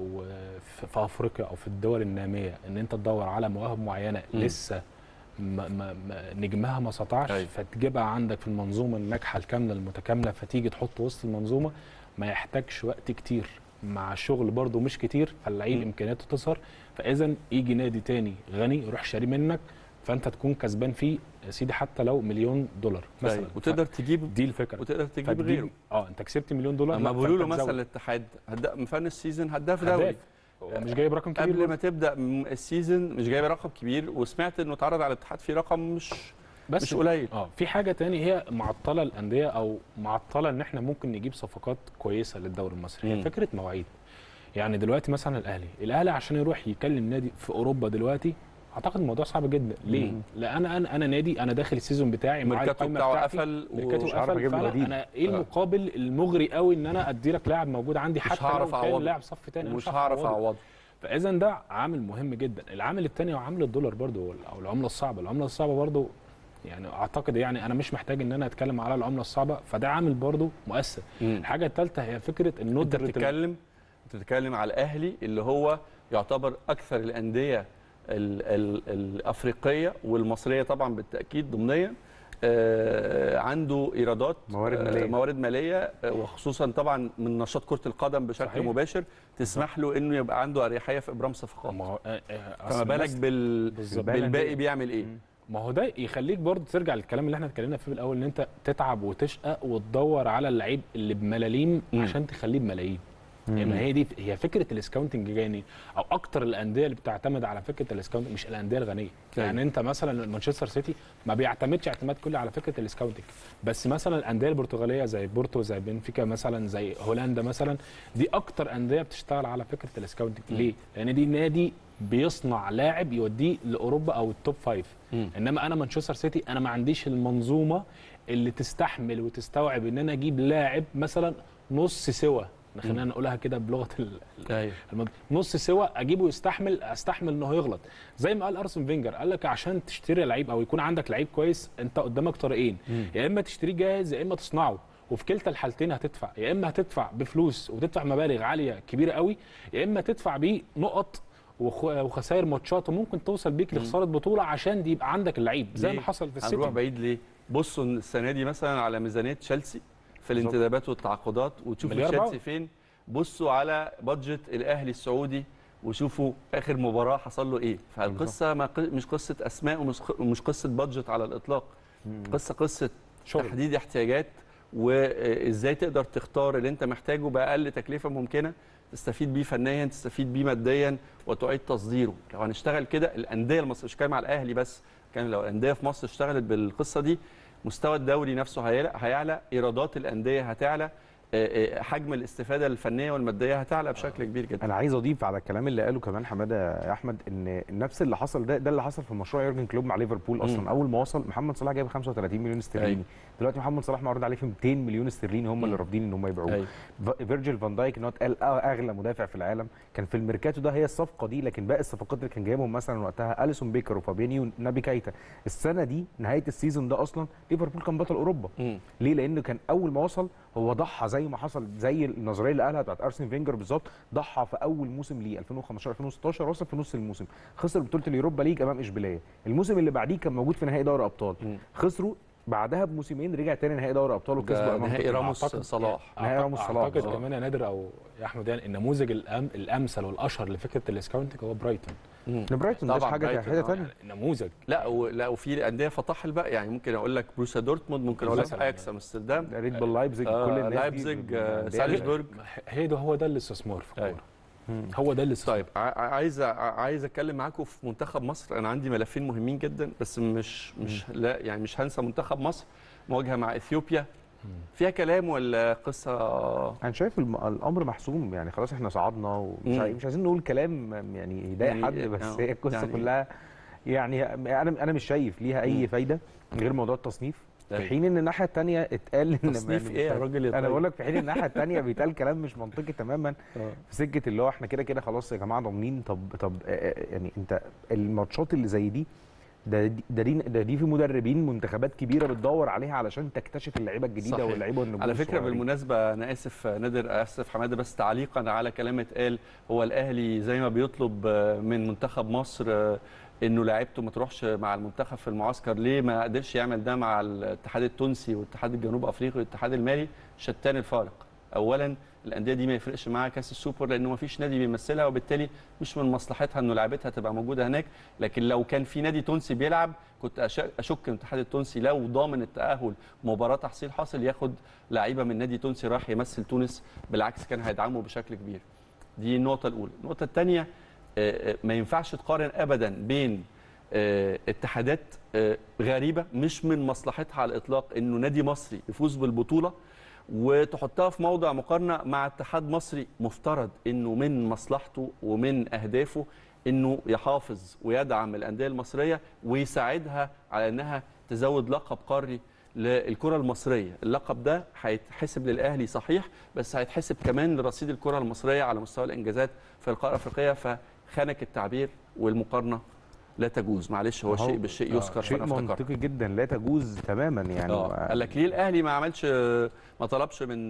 في افريقيا او في الدول الناميه ان انت تدور على مواهب معينه م. لسه ما ما نجمها ما سطعش، فتجيبها عندك في المنظومه الناجحه الكامله المتكامله، فتيجي تحط وسط المنظومه ما يحتاجش وقت كتير مع شغل برده مش كتير، فاللعيب امكانياته تظهر، فاذا يجي نادي تاني غني يروح شاري منك فانت تكون كسبان فيه يا سيدي حتى لو مليون دولار مثلا، وتقدر تجيب دي الفكره وتقدر تجيب غيره. اه انت كسبت مليون دولار. لما بيقولوا له مثلا الاتحاد مفنش السيزون هداف دوري مش جايب رقم كبير قبل ما تبدا السيزون، مش جايب رقم كبير، وسمعت انه اتعرض على الاتحاد في رقم مش بس مش قليل. اه في حاجه تاني هي معطله الانديه او معطله ان احنا ممكن نجيب صفقات كويسه للدوري المصري، هي فكره مواعيد. يعني دلوقتي مثلا الاهلي الاهلي عشان يروح يكلم نادي في اوروبا دلوقتي اعتقد الموضوع صعب جدا. ليه؟ مم. لان انا انا نادي انا داخل السيزون بتاعي معايا القايمه بتاعتي قفل ومش عارف اجيب بديل. انا ايه المقابل المغري قوي ان انا ادي لك لاعب موجود عندي حتى لو كان لاعب صف ثاني مش هعرف اعوضه. فاذا ده عامل مهم جدا. العامل الثاني هو عامل الدولار برضو او العمله الصعبه. العمله الصعبه برضو يعني اعتقد يعني انا مش محتاج ان انا اتكلم على العمله الصعبه، فده عامل برضو مؤثر. مم. الحاجه الثالثه هي فكره الندره. انت بتتكلم انت بتتكلم على الاهلي اللي هو يعتبر اكثر الانديه ال ال الافريقيه والمصريه طبعا بالتاكيد ضمنيا آه عنده ايرادات موارد ماليه آه موارد ماليه آه وخصوصا طبعا من نشاط كره القدم بشكل صحيح. مباشر تسمح له انه يبقى عنده اريحيه في ابرام صفقات. فما بالك بال بالباقي بيعمل ايه؟ ما هو ده يخليك برضه ترجع للكلام اللي احنا اتكلمنا فيه في الاول، ان انت تتعب وتشقى وتدور على اللعيب اللي بملاليم عشان تخليه بملايين. ما هي دي هي فكره السكاونتنج جاني او اكتر الانديه اللي بتعتمد على فكره السكاونتنج مش الانديه الغنيه. يعني انت مثلا مانشستر سيتي ما بيعتمدش اعتماد كلي على فكره السكاونتنج، بس مثلا الانديه البرتغاليه زي بورتو زي بنفيكا مثلا زي هولندا مثلا دي اكتر انديه بتشتغل على فكره السكاونتنج. ليه؟ لان دي نادي بيصنع لاعب يوديه لاوروبا او التوب فايف. مم. انما انا مانشستر سيتي انا ما عنديش المنظومه اللي تستحمل وتستوعب ان انا اجيب لاعب مثلا نص سوا، خلينا نقولها كده بلغه ال نص سوا، اجيبه يستحمل استحمل انه يغلط. زي ما قال ارسن فينجر، قال لك عشان تشتري لعيب او يكون عندك لعيب كويس انت قدامك طريقين، يا اما تشتريه جاهز يا اما تصنعه، وفي كلتا الحالتين هتدفع، يا اما هتدفع بفلوس وتدفع مبالغ عاليه كبيره قوي، يا اما تدفع بيه نقط وخسائر ماتشات وممكن توصل بيك لخساره بطوله عشان دي يبقى عندك اللعيب زي ما حصل في السيتي. هنروح بعيد ليه؟ بصوا السنه دي مثلا على ميزانيه تشيلسي في الانتدابات والتعاقدات وتشوفوا تشيلسي فين، بصوا على بادجت الاهلي السعودي وشوفوا اخر مباراه حصل له ايه. فالقصه ما مش قصه اسماء ومش قصه بادجت على الاطلاق، قصه قصه شغل. تحديد احتياجات وازاي تقدر تختار اللي انت محتاجه باقل تكلفه ممكنه، تستفيد بيه فنيا تستفيد بيه ماديا وتعيد تصديره. لو هنشتغل كده الانديه المصريه، مش كلام على الاهلي بس، كان لو الانديه في مصر اشتغلت بالقصه دي مستوى الدوري نفسه هيعلى، ايرادات الانديه هتعلى، حجم الاستفاده الفنيه والماديه هتعلى بشكل كبير جدا. انا عايز اضيف على الكلام اللي قاله كمان حماده يا احمد ان نفس اللي حصل ده ده اللي حصل في مشروع يورجن كلوب مع ليفربول. اصلا م. اول ما وصل محمد صلاح جايب خمسة وثلاثين مليون استرليني، دلوقتي محمد صلاح معروض عليه في مئتين مليون استرليني هم اللي رافضين ان هم يبيعوه. فيرجيل فان دايك ان هو اتقال اغلى مدافع في العالم كان في الميركاتو ده هي الصفقه دي، لكن باقي الصفقات اللي كان جايبهم مثلا وقتها اليسون بيكر وفابينيو ونابي كايتا. السنه دي نهايه السيزون ده اصلا ليفربول كان بطل اوروبا. م. ليه؟ لانه كان اول ما وصل هو ضحى زي ما حصل زي النظريه اللي قالها بتاعت ارسن فينجر بالظبط، ضحى في اول موسم ليه ألفين وخمستاشر ألفين وستاشر، وصل في نص الموسم خسر بطوله اليوروبا ليج امام اشبيليه. الموسم اللي بعديه كان موجود في نهائي دوري ابطال، خسروا بعدها بموسمين رجع تاني نهائي دوري ابطال وكسبوا امام نهائي راموس صلاح. نهائي راموس صلاح اعتقد كمان يا نادر او يا احمد يعني النموذج الأم الامثل والاشهر لفكره السكاونتنج هو برايتون. برايتون ده حاجه حاجه ثانيه نموذج. لا و... لا وفي انديه فطاحل بقى، يعني ممكن اقول لك بروسيا دورتموند، ممكن اقول لك اياكس امستردام، ريد بول لايبزيج، آه كل الناس لايبزيج آه سالزبورج. هي ده هو ده الاستثمار في الكوره. هو ده اللي طيب عايز عايز اتكلم معاكم في منتخب مصر. انا عندي ملفين مهمين جدا بس مش مش لا يعني مش هنسى منتخب مصر. مواجهه مع اثيوبيا فيها كلام ولا قصه؟ انا شايف الامر محسوم، يعني خلاص احنا صعدنا ومش مش عايزين نقول كلام يعني يضايق يعني حد، بس هي القصه يعني كلها يعني انا انا مش شايف ليها اي مم. فايده غير موضوع التصنيف. في حين ان الناحيه الثانيه اتقال ان تصنيف ايه يا راجل؟ انا بقول لك في حين الناحيه الثانيه بيتقال كلام مش منطقي تماما في سكه اللي هو احنا كده كده خلاص يا جماعه ضامنين. طب طب يعني انت الماتشات اللي زي دي ده ده دي, ده دي في مدربين منتخبات كبيره بتدور عليها علشان تكتشف اللعيبه الجديده واللعيبه والنجوم. على فكره الصغيرين. بالمناسبه انا اسف نادر اسف حماده، بس تعليقا على كلام اتقال، هو الاهلي زي ما بيطلب من منتخب مصر انه لعيبته ما تروحش مع المنتخب في المعسكر، ليه ما قدرش يعمل ده مع الاتحاد التونسي والاتحاد الجنوب افريقي والاتحاد المالي؟ شتان الفارق. اولا الانديه دي ما يفرقش معاها كاس السوبر لانه ما فيش نادي بيمثلها، وبالتالي مش من مصلحتها انه لعيبتها تبقى موجوده هناك. لكن لو كان في نادي تونسي بيلعب كنت اشك الاتحاد التونسي لو ضامن التاهل مباراه تحصيل حاصل ياخد لعيبه من نادي تونسي راح يمثل تونس، بالعكس كان هيدعمه بشكل كبير. دي النقطه الاولى. النقطه الثانيه ما ينفعش تقارن ابدا بين اتحادات غريبه مش من مصلحتها على الاطلاق انه نادي مصري يفوز بالبطوله وتحطها في موضع مقارنه مع اتحاد مصري مفترض انه من مصلحته ومن اهدافه انه يحافظ ويدعم الانديه المصريه ويساعدها على انها تزود لقب قاري للكره المصريه. اللقب ده هيتحسب للاهلي صحيح، بس هيتحسب كمان لرصيد الكره المصريه على مستوى الانجازات في القاره الافريقيه. فخانك التعبير والمقارنه لا تجوز. معلش هو شيء بالشيء يذكر. شيء منطقي جدا لا تجوز تماما يعني. اه قال لك ليه الاهلي ما عملش ما طلبش من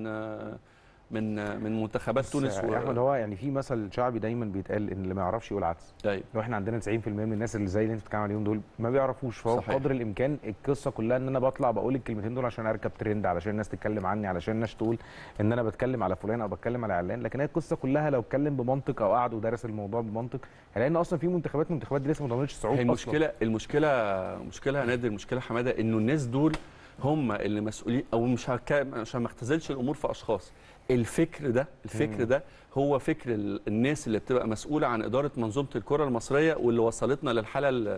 من من منتخبات تونس و... احمد هو يعني في مثل شعبي دايما بيتقال ان اللي ما يعرفش يقول عدس. طيب لو احنا عندنا تسعين في المية من الناس اللي زي اللي انت بتتكلم عليهم دول ما بيعرفوش، فهو قدر الامكان القصه كلها ان انا بطلع بقول الكلمتين دول عشان اركب ترند، علشان الناس تتكلم عني، علشان الناس تقول ان انا بتكلم على فلان او بتكلم على علان. لكن هي القصه كلها لو اتكلم بمنطق او قعد ودرس الموضوع بمنطق هيلاقي ان اصلا في منتخبات منتخبات دي لسه ما ضمنتش الصعود. المشكله المشكله مشكله نادر المشكله حماده انه الناس دول هم اللي مسؤولين، او مش هك... عشان ما اختزلش الامور في اشخاص. الفكر ده الفكر ده هو فكر الناس اللي بتبقى مسؤوله عن اداره منظومه الكره المصريه، واللي وصلتنا للحاله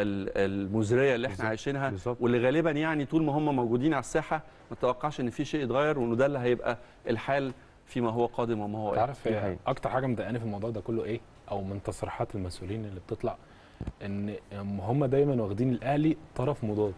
المزريه اللي احنا عايشينها، بالزبط. واللي غالبا يعني طول ما هم موجودين على الساحه ما نتوقعش ان في شيء يتغير، وانه ده اللي هيبقى الحال فيما هو قادم وما هو تعرف ايه اكتر حاجه مضايقاني في الموضوع ده كله ايه، او من تصريحات المسؤولين اللي بتطلع، ان هم دايما واخدين الاهلي طرف مضاد.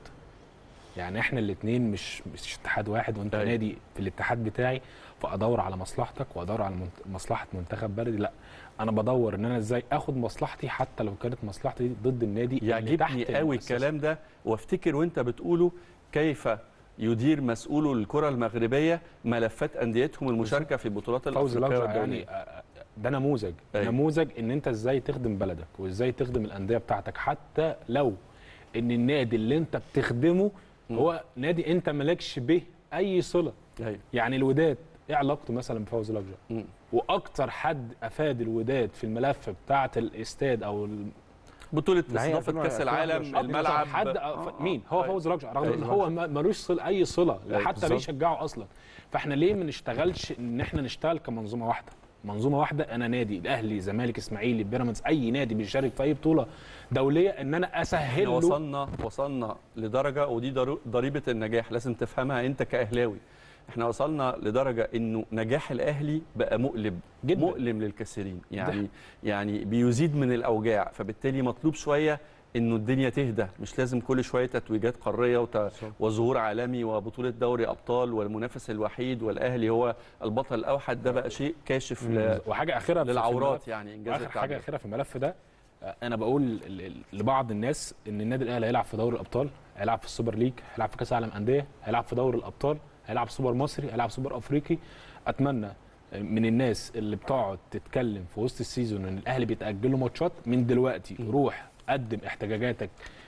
يعني احنا الاثنين مش مش اتحاد واحد، وانت أيه. نادي في الاتحاد بتاعي، فادور على مصلحتك وادور على مصلحه منتخب بلدي. لا، انا بدور ان انا ازاي اخد مصلحتي حتى لو كانت مصلحتي ضد النادي اللي تحت. يعجبني قوي الكلام ده، وافتكر وانت بتقوله كيف يدير مسؤولو الكره المغربيه ملفات انديتهم المشاركه في البطولات الافريقيه والدوليه. يعني ده نموذج أيه. نموذج ان انت ازاي تخدم بلدك وازاي تخدم الانديه بتاعتك، حتى لو ان النادي اللي انت بتخدمه هو نادي انت مالكش به اي صله. أيوة. يعني الوداد ايه علاقته مثلا بفوزي لقجع؟ واكتر حد افاد الوداد في الملف بتاعه الاستاد او بطوله استضافه كاس العالم الملعب حد آه مين؟ هو فوزي لقجع، رغم ان هو ملوش صله اي صله حتى بيشجعه اصلا. فاحنا ليه ما نشتغلش ان احنا نشتغل كمنظومه واحده؟ منظومه واحده، انا نادي الاهلي، زمالك، اسماعيلي، بيراميدز، اي نادي بيشارك في اي بطوله دوليه، ان انا اسهل له. وصلنا وصلنا لدرجه، ودي ضريبه النجاح لازم تفهمها انت كاهلاوي. احنا وصلنا لدرجه انه نجاح الاهلي بقى مؤلم جدا، مؤلم للكثيرين، يعني ده. يعني بيزيد من الاوجاع، فبالتالي مطلوب شويه انه الدنيا تهدى، مش لازم كل شويه تتويجات قاريه وت... وظهور عالمي وبطوله دوري ابطال والمنافس الوحيد والاهلي هو البطل الاوحد. ده بقى شيء كاشف ل... وحاجه اخيره للعورات، يعني انجاز التعبير. حاجه اخيره في الملف ده، انا بقول لبعض الناس ان النادي الاهلي هيلعب في دوري الابطال، هيلعب في السوبر ليج، هيلعب في كاس العالم انديه، هيلعب في دوري الابطال، هيلعب سوبر مصري، هيلعب سوبر افريقي. اتمنى من الناس اللي بتقعد تتكلم في وسط السيزون ان الاهلي بيتاجل له ماتشات، من دلوقتي روح قدم احتجاجاتك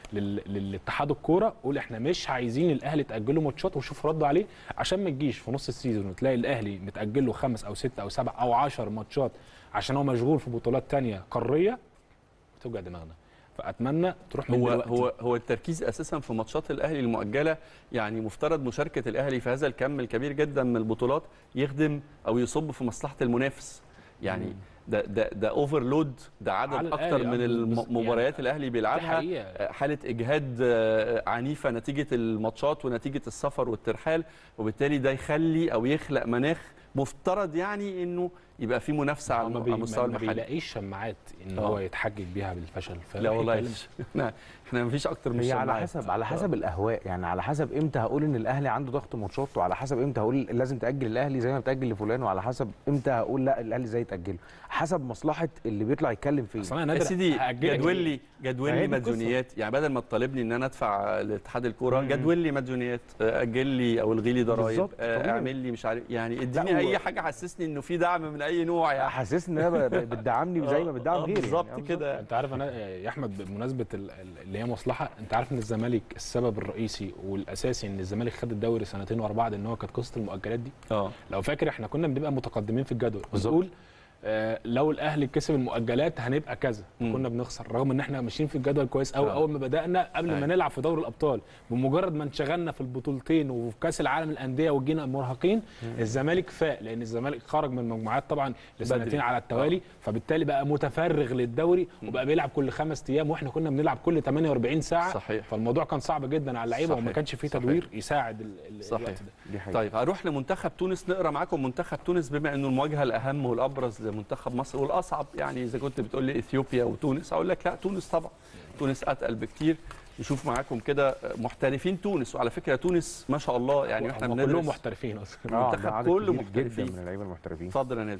للاتحاد الكوره، قول احنا مش عايزين الاهلي يتاجل له ماتشات، وشوف رد عليه، عشان ما تجيش في نص السيزون وتلاقي الاهلي متاجل له خمس او ست او سبع او عشر ماتشات عشان هو مشغول في بطولات ثانيه قاريه وتوجع دماغنا. فاتمنى تروح من هو دلوقتي. هو هو التركيز اساسا في ماتشات الاهلي المؤجله، يعني مفترض مشاركه الاهلي في هذا الكم الكبير جدا من البطولات يخدم او يصب في مصلحه المنافس. يعني مم. ده ده ده اوفرلود، ده عدد اكتر من المباريات يعني الاهلي بيلعبها، حاله اجهاد عنيفه نتيجه الماتشات ونتيجه السفر والترحال، وبالتالي ده يخلي او يخلق مناخ مفترض يعني انه يبقى في منافسه على المستوى المحلي. ما بيلاقيش شماعات ان هو يتحجج بيها بالفشل. لا والله احنا احنا ما فيش اكتر من هي على حسب على حسب الاهواء، يعني على حسب امتى هقول ان الاهلي عنده ضغط ماتشات، وعلى حسب امتى هقول لازم تاجل الاهلي زي ما بتاجل لفلان، وعلى حسب امتى هقول لا الاهلي ازاي تاجله، حسب مصلحه اللي بيطلع يتكلم فيه. اصل انا يا سيدي جدول لي جدول لي مديونيات، يعني بدل ما تطالبني ان انا ادفع لاتحاد الكوره جدول لي مديونيات، اجل لي او الغي لي ضرايب، اعمل لي مش عارف، يعني اديني اي حاجه حسسني انه في دعم من اي نوع، يعني حسسني ان انا بتدعمني زي ما بتدعم غيري. بالظبط يعني كده. انت عارف انا يا احمد بمناسبه اللي هي مصلحه، انت عارف ان الزمالك السبب الرئيسي والاساسي ان الزمالك خد الدوري سنتين ورا بعض ان هو كانت قصه المؤجلات دي. اه لو فاكر احنا كنا بنبقى متقدمين في الجدول بنقول آه لو الاهلي كسب المؤجلات هنبقى كذا، كنا بنخسر رغم ان احنا ماشيين في الجدول كويس قوي. اول ما بدانا قبل أي. ما نلعب في دوري الابطال، بمجرد ما انشغلنا في البطولتين وفي كاس العالم الانديه وجينا مرهقين، الزمالك فاق، لان الزمالك خرج من المجموعات طبعا لسنتين على التوالي، أوه. فبالتالي بقى متفرغ للدوري وبقى بيلعب كل خمس ايام، واحنا كنا بنلعب كل ثمانية وأربعين ساعه. صحيح. فالموضوع كان صعب جدا على اللعيبه وما كانش فيه تدوير يساعد الوقت ده. طيب هروح لمنتخب تونس، نقرا معاكم منتخب تونس بما انه المواجهه الاهم والابرز لمنتخب مصر والاصعب. يعني اذا كنت بتقول لي اثيوبيا وتونس اقول لك لا، تونس طبعا، تونس اتقل بكتير. نشوف معاكم كده محترفين تونس، وعلى فكره تونس ما شاء الله يعني احنا بندرس كلهم محترفين اصلا، المنتخب كله محترفين من اللعيبه المحترفين. اتفضل يا نادر.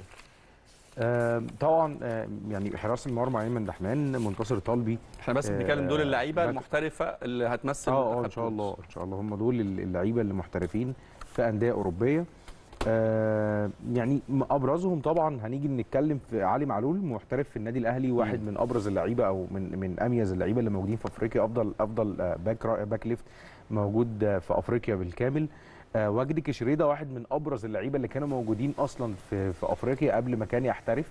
آه طبعا آه يعني حراس المرمى ايمن دحمان، منتصر طلبي، احنا بس بنتكلم آه دول اللعيبه المحترفه اللي هتمثل اه ان شاء الله ان شاء الله هم دول اللعيبه اللي محترفين في انديه اوروبيه. آه يعني ابرزهم طبعا هنيجي نتكلم في علي معلول، محترف في النادي الاهلي، واحد من ابرز اللعيبه او من من اميز اللعيبه اللي موجودين في افريقيا، افضل افضل باك باك ليفت موجود في افريقيا بالكامل. آه وجدي كشريده واحد من ابرز اللعيبه اللي كانوا موجودين اصلا في في افريقيا قبل ما كان يحترف.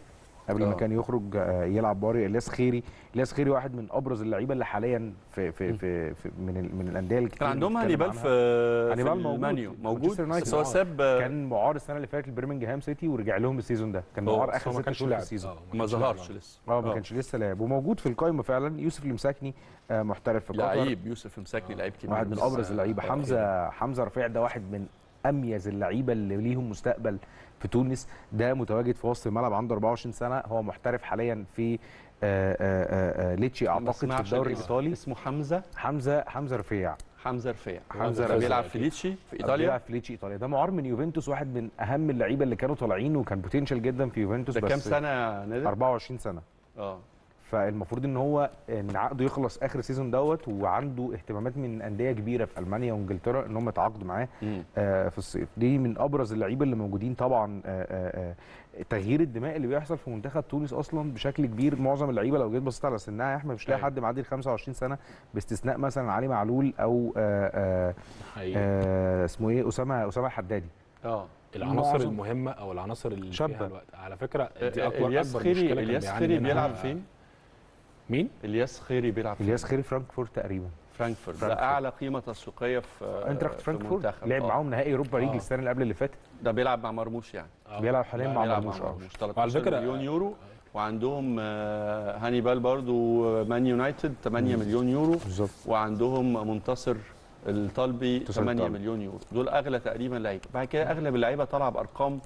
قبل ما آه. كان يخرج آه، يلعب باري. الياس خيري الياس خيري واحد من ابرز اللعيبه اللي حاليا في في في, في من ال- من الانديه الكتير كان عندهم اللي بنتكلم هانيبال عنها. في هانيبال في موجود المانيو في موجود مانشستر يونايتد. بس هو ساب كان معار السنه اللي فاتت لبرمنجهام سيتي ورجع لهم السيزون ده، كان أوه، معار بس اخر هو ما ست كانش شهور في لاعب. السيزون. آه، ما كانش ظهرش لاعب. لسه. اه ما كانش لسه لاعب وموجود في القائمه فعلا. يوسف المساكني آه، محترف في قطر، لعيب يوسف مساكني لعيب كبير واحد من بس- ابرز اللعيبه. آه، حمزه حمزه رفيع ده واحد من اميز اللعيبه اللي ليهم مستقبل في تونس، ده متواجد في وسط الملعب، عنده أربعة وعشرين سنه، هو محترف حاليا في آه، آه، آه، ليتشي ما اعتقد في اسمعش الدوري الاسم. الايطالي. اسمه حمزه حمزه حمزه رفيع حمزه رفيع حمزة ده رفيع. بيلعب في ليتشي في بيلعب ايطاليا. في ليتشي ايطاليا، ده معار من يوفنتوس، واحد من اهم اللعيبه اللي كانوا طالعين وكان بوتنشال جدا في يوفنتوس. ده بس كام سنه يا نادر؟ أربعة وعشرين سنه، اه فالمفروض ان هو ان عقده يخلص اخر سيزون دوت، وعنده اهتمامات من انديه كبيره في المانيا وانجلترا ان هم يتعاقدوا معاه آه في الصيف. دي من ابرز اللعيبه اللي موجودين طبعا. آه آه تغيير الدماء اللي بيحصل في منتخب تونس اصلا بشكل كبير، معظم اللعيبه لو جيت بصيت على سنها يا احمد مش لاقي أيوة. حد معدي ال خمسة وعشرين سنه، باستثناء مثلا علي معلول او آه آه حقيقي. آه اسمه ايه اسامه اسامه الحدادي. اه العناصر معظم- المهمه او العناصر اللي شابة. فيها الوقت على فكره دي اكبر الياس اكبر خيري مشكله كان الياس بيعاني خيري منها. بيلعب فين؟ مين؟ الياس خيري بيلعب فين؟ الياس خيري فرانكفورت تقريبا. فرانكفورت ده فرانكفورت. اعلى قيمه تسويقيه في انتراخت في فرانكفورت المنتخب. لعب آه. معاهم نهائي اوروبا ليج آه. السنه اللي قبل اللي فاتت. ده بيلعب مع مرموش يعني. آه. بيلعب حاليا مع بيلعب مرموش. مع آه. مرموش وعلى تلتاشر فكرة- مليون يورو، وعندهم آه، هانيبال برضو مان يونايتد ثمانية مليون يورو، بالظبط. وعندهم منتصر الطلبي منتصر ثمانية الطلبي. مليون يورو. دول اغلى تقريبا لعيبه. بعد كده اغلب اللعيبه طالعه بارقام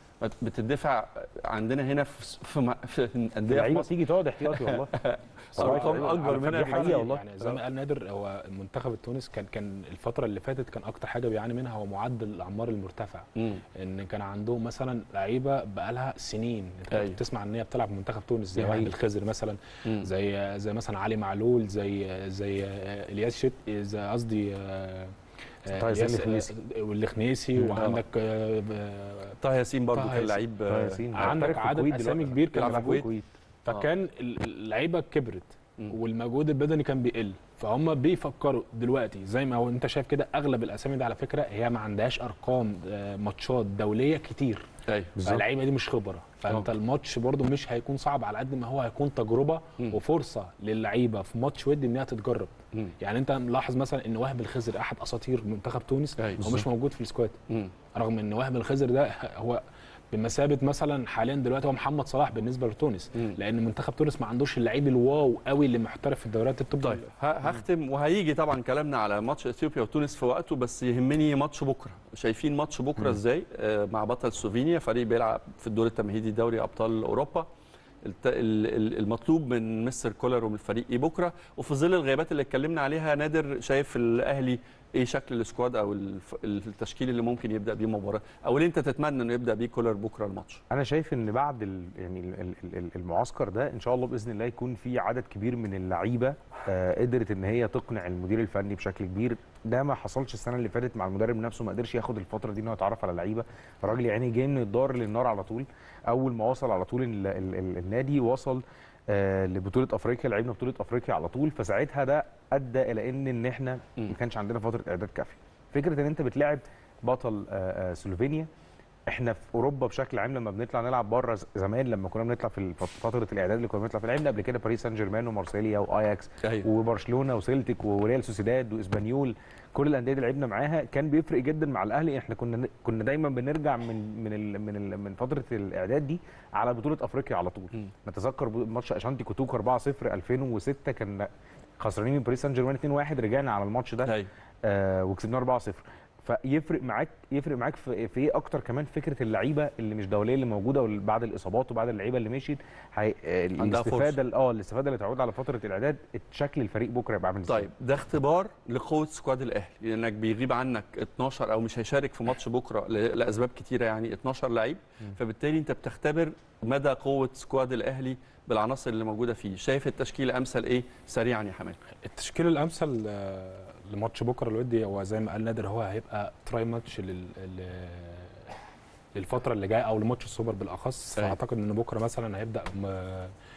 بتدفع عندنا هنا في في, في انديه في اللعيبه مصر بتيجي تقعد احتياطي والله. ارقام اكبر على فكرة منها دي حقيقة بكتير. والله. يعني زي ما قال نادر، هو المنتخب التونس كان كان الفتره اللي فاتت كان اكتر حاجه بيعاني منها هو معدل الاعمار المرتفع. مم. ان كان عندهم مثلا لعيبه بقالها سنين انت أيوة. بتسمع ان هي بتلعب في منتخب تونس زي دي وائل حقيقة. الخزر مثلا، مم. زي زي مثلا علي معلول، زي زي الياس شت زي قصدي آه، آه، طه ياسين الياس- الخنيسي. آه، والخنيسي، مم. وعندك آه، آه، طه ياسين برضو طه كان ياسين. لعيب طه ياسين عندك محترف في عدد الكويت اسامي دلوقتي. كبير كان بيلعب في موجود. الكويت. فكان اللعيبه كبرت مم. والمجهود البدني كان بيقل، فهم بيفكروا دلوقتي زي ما هو انت شايف كده. اغلب الاسامي دي على فكره هي ما عندهاش ارقام آه، ماتشات دوليه كتير، ايوه فاللعيبه دي مش خبره، فانت أوه. الماتش برده مش هيكون صعب على قد ما هو هيكون تجربه مم. وفرصه للعيبه في ماتش ودي انها تتجرب. مم. يعني انت ملاحظ مثلا ان وهب الخزر احد اساطير منتخب تونس، أيوة. هو مش موجود في السكواد، مم. رغم ان وهب الخزر ده هو بمثابه مثلا حاليا دلوقتي هو محمد صلاح بالنسبه لتونس، مم. لان منتخب تونس ما عندوش اللعيب الواو قوي اللي محترف في الدوريات التوب. طيب ه- هختم وهيجي طبعا كلامنا على ماتش اثيوبيا وتونس في وقته، بس يهمني ماتش بكره. شايفين ماتش بكره ازاي آه، مع بطل سلوفينيا، فريق بيلعب في الدور التمهيدي دوري ابطال اوروبا. الت- ال- ال- المطلوب من مستر كولر ومن الفريق ايه بكره، وفي ظل الغيابات اللي اتكلمنا عليها نادر، شايف الاهلي ايه شكل السكواد او الف- التشكيل اللي ممكن يبدا بيه المباراه، او اللي انت تتمنى انه يبدا بيه كولر بكره الماتش؟ انا شايف ان بعد ال يعني ال ال ال المعسكر ده ان شاء الله باذن الله يكون في عدد كبير من اللعيبه آه قدرت ان هي تقنع المدير الفني بشكل كبير. ده ما حصلش السنه اللي فاتت مع المدرب نفسه، ما قدرش ياخد الفتره دي انه يتعرف على اللعيبه. الراجل يعني جاي من الدار للنار على طول. اول ما وصل على طول ال ال ال النادي وصل آه لبطوله افريقيا، لعبنا بطوله افريقيا على طول، فساعتها ده ادى الى ان ان احنا ما كانش عندنا فتره اعداد كافيه. فكره ان انت بتلاعب بطل آه آه سلوفينيا، احنا في اوروبا بشكل عام لما بنطلع نلعب بره زمان، لما كنا بنطلع في الفت- فتره الاعداد اللي كنا بنطلع في، لعبنا قبل كده باريس سان جيرمان ومارسيليا واياكس أيوة. وبرشلونه وسيلتيك وريال سوسيداد واسبانيول. كل الانديه اللي لعبنا معاها كان بيفرق جدا مع الاهلي. احنا كنا كنا دايما بنرجع من من ال من ال من فتره الاعداد دي على بطوله افريقيا على طول. م. نتذكر ماتش اشانتي كوتوكا أربعة صفر ألفين وستة، كان خسرانين من باريس سان جيرمان اتنين واحد، رجعنا على الماتش ده أيوة. آه وكسبنا أربعة صفر. فيفرق معاك يفرق معاك في, في ايه اكتر كمان فكره اللعيبه اللي مش دوليه اللي موجوده بعد الاصابات وبعد اللعيبه اللي مشيت، هي الاستفاده اه الاستفاده اللي تعود على فتره الاعداد، شكل الفريق بكره يبقى عامل ازاي. طيب ده اختبار لقوه سكواد الاهلي، لانك بيغيب عنك اتناشر او مش هيشارك في ماتش بكره ل- لاسباب كتيره، يعني اتناشر لعيب، فبالتالي انت بتختبر مدى قوه سكواد الاهلي بالعناصر اللي موجوده فيه. شايف التشكيل امثل ايه سريعا يا حماد؟ التشكيل الامثل آه، لماتش بكره الودي هو زي ما قال نادر، هو هيبقى تراي ماتش لل لل- للفتره اللي جايه او لماتش السوبر بالاخص. أيوة. فاعتقد ان بكره مثلا هيبدا م-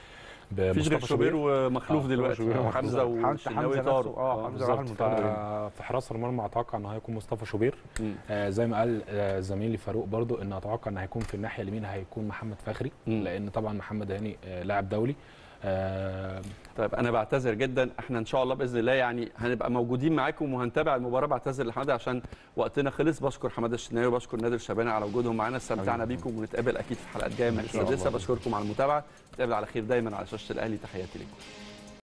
مفيش غير شوبير ومخلوف آه دلوقتي، حمزه والشناوي طاروا. اه حمزه راح المنتخب. في حراسه المرمى اتوقع انه هيكون مصطفى شوبير. آه زي ما قال آه زميلي فاروق برضو، ان اتوقع ان هيكون في الناحيه اليمين هيكون محمد فخري، م. لان طبعا محمد هاني آه لاعب دولي. آه طيب انا بعتذر جدا، احنا ان شاء الله باذن الله يعني هنبقى موجودين معاكم وهنتابع المباراه. بعتذر لحماده عشان وقتنا خلص. بشكر حماده الشناوي وبشكر نادر الشباني على وجودهم معانا، استمتعنا بيكم ونتقابل اكيد في حلقات جايه من السادسه. بشكركم على المتابعه، نتقابل على خير دايما على شاشه الاهلي. تحياتي لكم.